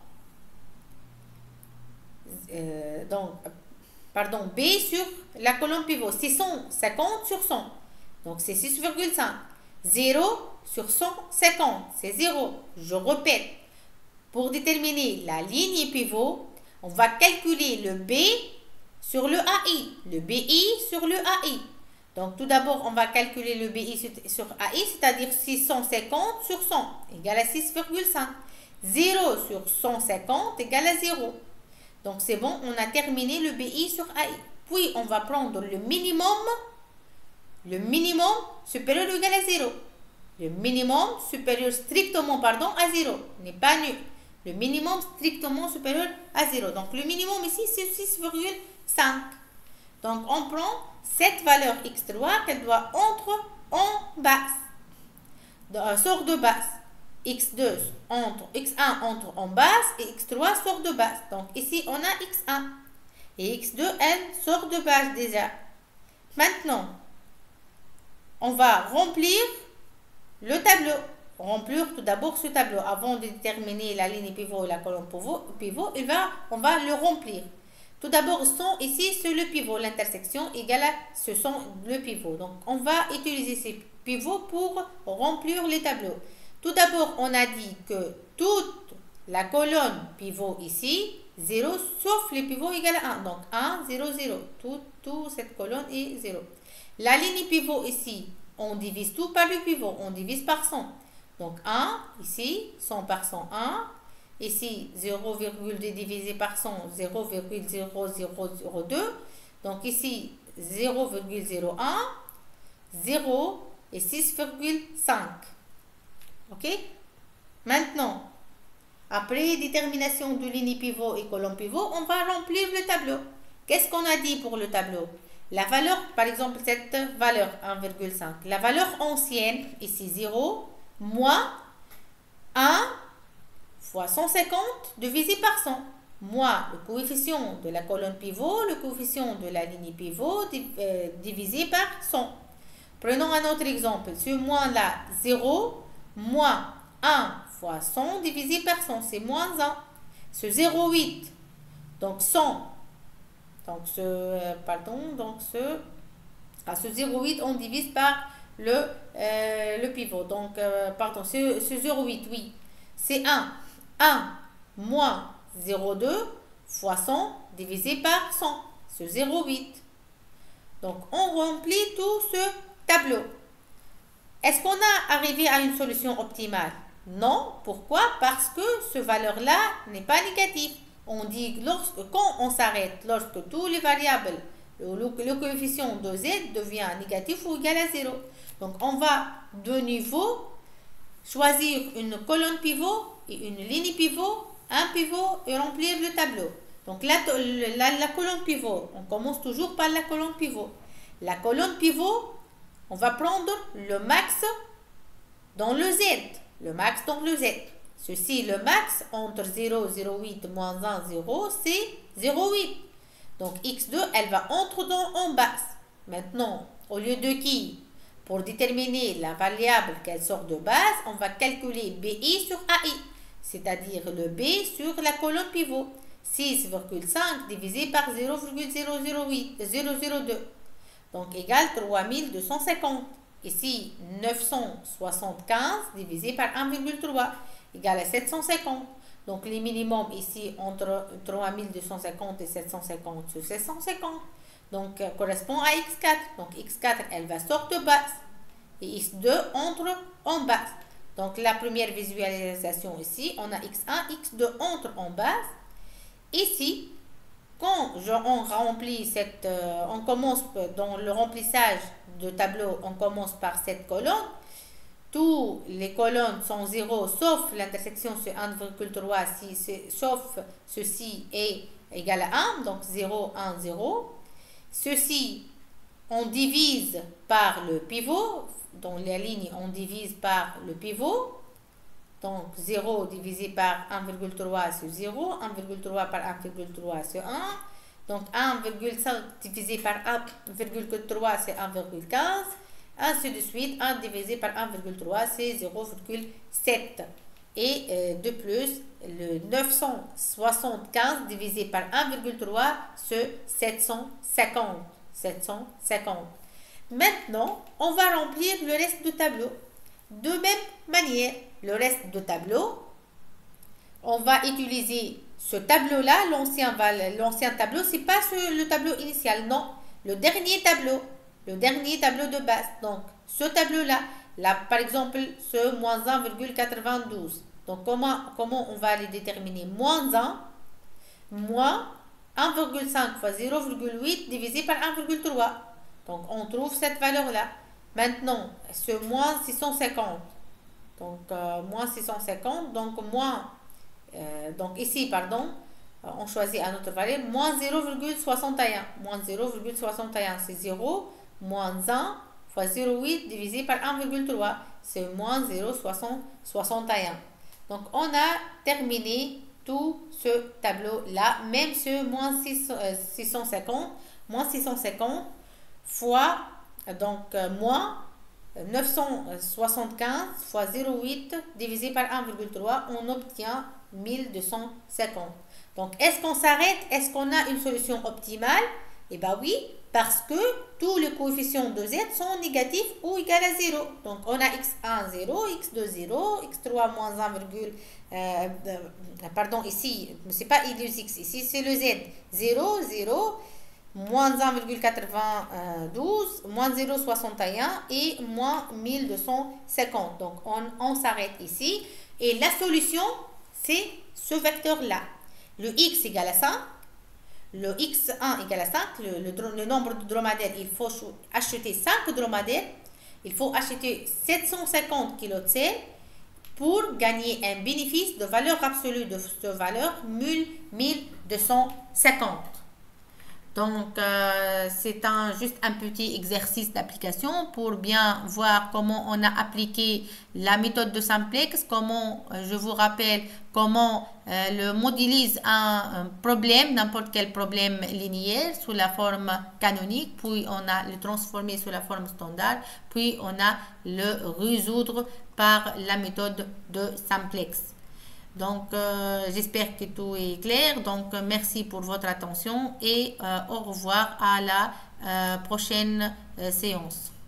Euh, donc, pardon, B sur la colonne pivot, six cent cinquante sur cent. Donc, c'est six virgule cinq. zéro sur cent cinquante, c'est zéro. Je répète, pour déterminer la ligne pivot, on va calculer le B sur le A I, le B I sur le A I. Donc, tout d'abord, on va calculer le B I sur A I, c'est-à-dire six cent cinquante sur cent, égale à six virgule cinq. zéro sur cent cinquante égale à zéro. Donc, c'est bon, on a terminé le B I sur A I. Puis, on va prendre le minimum, le minimum supérieur ou égal à zéro. Le minimum supérieur strictement, pardon, à zéro, n'est pas nul. Le minimum strictement supérieur à zéro. Donc, le minimum ici, c'est six virgule cinq. Donc, on prend cette valeur x trois qu'elle doit entrer en base, euh, sort de base. x deux entre, x un entre en base et x trois sort de base. Donc, ici, on a x un. Et x deux, elle, sort de base déjà. Maintenant, on va remplir le tableau. Remplir tout d'abord ce tableau. Avant de déterminer la ligne pivot et la colonne pivot, pivot il va, on va le remplir. Tout d'abord, sont ici, c'est le pivot. L'intersection égale à ce sont le pivot. Donc, on va utiliser ces pivots pour remplir les tableaux. Tout d'abord, on a dit que toute la colonne pivot ici, zéro, sauf les pivots égale à un. Donc, un, zéro, zéro. Toute tout cette colonne est zéro. La ligne pivot ici, on divise tout par le pivot. On divise par cent. Donc, un, ici, cent par cent, un. Ici, zéro virgule deux divisé par cent, zéro virgule zéro zéro zéro deux. Donc, ici, zéro virgule zéro un, zéro et six virgule cinq. OK? Maintenant, après détermination de ligne pivot et colonne pivot, on va remplir le tableau. Qu'est-ce qu'on a dit pour le tableau? La valeur, par exemple, cette valeur un virgule cinq. La valeur ancienne, ici zéro, moins un fois cent cinquante divisé par cent, moins le coefficient de la colonne pivot, le coefficient de la ligne pivot euh, divisé par cent. Prenons un autre exemple. Ce moins-là, zéro, moins un fois cent divisé par cent, c'est moins un. Ce zéro virgule huit, donc cent, donc ce, euh, pardon, donc ce, à ce zéro virgule huit, on divise par le, euh, le pivot. Donc, euh, pardon, ce, ce zéro virgule huit, oui, c'est un. un moins zéro virgule deux fois cent divisé par cent, ce zéro virgule huit. Donc, on remplit tout ce tableau. Est-ce qu'on a arrivé à une solution optimale? Non. Pourquoi? Parce que ce valeur-là n'est pas négatif. On dit lorsque, quand on s'arrête, lorsque tous les variables, le, le coefficient de z devient négatif ou égal à zéro. Donc, on va de nouveau choisir une colonne pivot et une ligne pivot, un pivot et remplir le tableau. Donc, la, la, la colonne pivot, on commence toujours par la colonne pivot. La colonne pivot, on va prendre le max dans le z. Le max dans le z. Ceci, le max entre zéro, zéro virgule huit moins un, zéro, c'est zéro virgule huit. Donc, x deux, elle va entrer dans, en base. Maintenant, au lieu de qui? Pour déterminer la variable qu'elle sort de base, on va calculer B I sur A I, c'est-à-dire le B sur la colonne pivot. six virgule cinq divisé par zéro virgule zéro zéro huit, zéro zéro deux. Donc, égale trois mille deux cent cinquante. Ici, neuf cent soixante-quinze divisé par un virgule trois, égale à sept cent cinquante. Donc, les minimums ici, entre trois mille deux cent cinquante et sept cent cinquante, c'est sept cent cinquante. Donc, euh, correspond à x quatre. Donc, x quatre, elle va sortir de base. Et x deux entre en base. Donc, la première visualisation ici, on a x un, x deux entre en base. Ici, quand je, on remplit cette, euh, on commence dans le remplissage de tableau, on commence par cette colonne. Toutes les colonnes sont zéro, sauf l'intersection sur un virgule trois, si, sauf ceci est égal à un, donc zéro, un, zéro. Ceci, on divise par le pivot. Dans la ligne, on divise par le pivot. Donc, zéro divisé par un virgule trois, c'est zéro. un virgule trois par un virgule trois, c'est un. Donc, un virgule cinq divisé par un virgule trois, c'est un virgule quinze. Ainsi de suite, un divisé par un virgule trois, c'est zéro virgule sept. Et euh, de plus, le neuf cent soixante-quinze divisé par un virgule trois, c'est sept cent cinquante. sept cent cinquante. Maintenant, on va remplir le reste du tableau. de même manière. Le reste de tableau, on va utiliser ce tableau-là, l'ancien l'ancien tableau, c'est pas ce, le tableau initial, non, le dernier tableau, le dernier tableau de base. Donc, ce tableau-là, là, par exemple, ce moins un virgule quatre-vingt-douze. Donc, comment, comment on va les déterminer? Moins un, moins un virgule cinq fois zéro virgule huit divisé par un virgule trois. Donc, on trouve cette valeur-là. Maintenant, ce moins six cent cinquante. Donc, euh, moins six cent cinquante, donc moins... Euh, donc ici, pardon, on choisit un autre valeur, moins zéro virgule soixante et un. Moins zéro virgule soixante et un, c'est zéro. Moins un fois zéro virgule huit divisé par un virgule trois, c'est moins zéro virgule soixante et un. Donc, on a terminé tout ce tableau-là, même ce moins six cent cinquante, moins six cent cinquante fois, donc, euh, moins neuf cent soixante-quinze fois zéro virgule huit divisé par un virgule trois, on obtient mille deux cent cinquante. Donc, est-ce qu'on s'arrête? Est-ce qu'on a une solution optimale? Eh bien oui, parce que tous les coefficients de z sont négatifs ou égaux à zéro. Donc, on a x un, zéro, x deux, zéro, x trois, moins un, euh, pardon, ici, ce n'est pas i deux x, ici c'est le z. zéro, zéro, moins un virgule quatre-vingt-douze, moins zéro virgule soixante et un et moins mille deux cent cinquante. Donc, on, on s'arrête ici. Et la solution, c'est ce vecteur-là. Le x égale à cinq, le x un égale à cinq, le, le, le nombre de dromadaires, il faut acheter cinq dromadaires, il faut acheter sept cent cinquante kilos de sel pour gagner un bénéfice de valeur absolue de cette valeur mille deux cent cinquante. Donc, euh, c'est un, juste un petit exercice d'application pour bien voir comment on a appliqué la méthode de simplex, comment, euh, je vous rappelle, comment euh, le modélise un, un problème, n'importe quel problème linéaire sous la forme canonique, puis on a le transformer sous la forme standard, puis on a le résoudre par la méthode de simplex. Donc, euh, j'espère que tout est clair. Donc, euh, merci pour votre attention et euh, au revoir à la euh, prochaine euh, séance.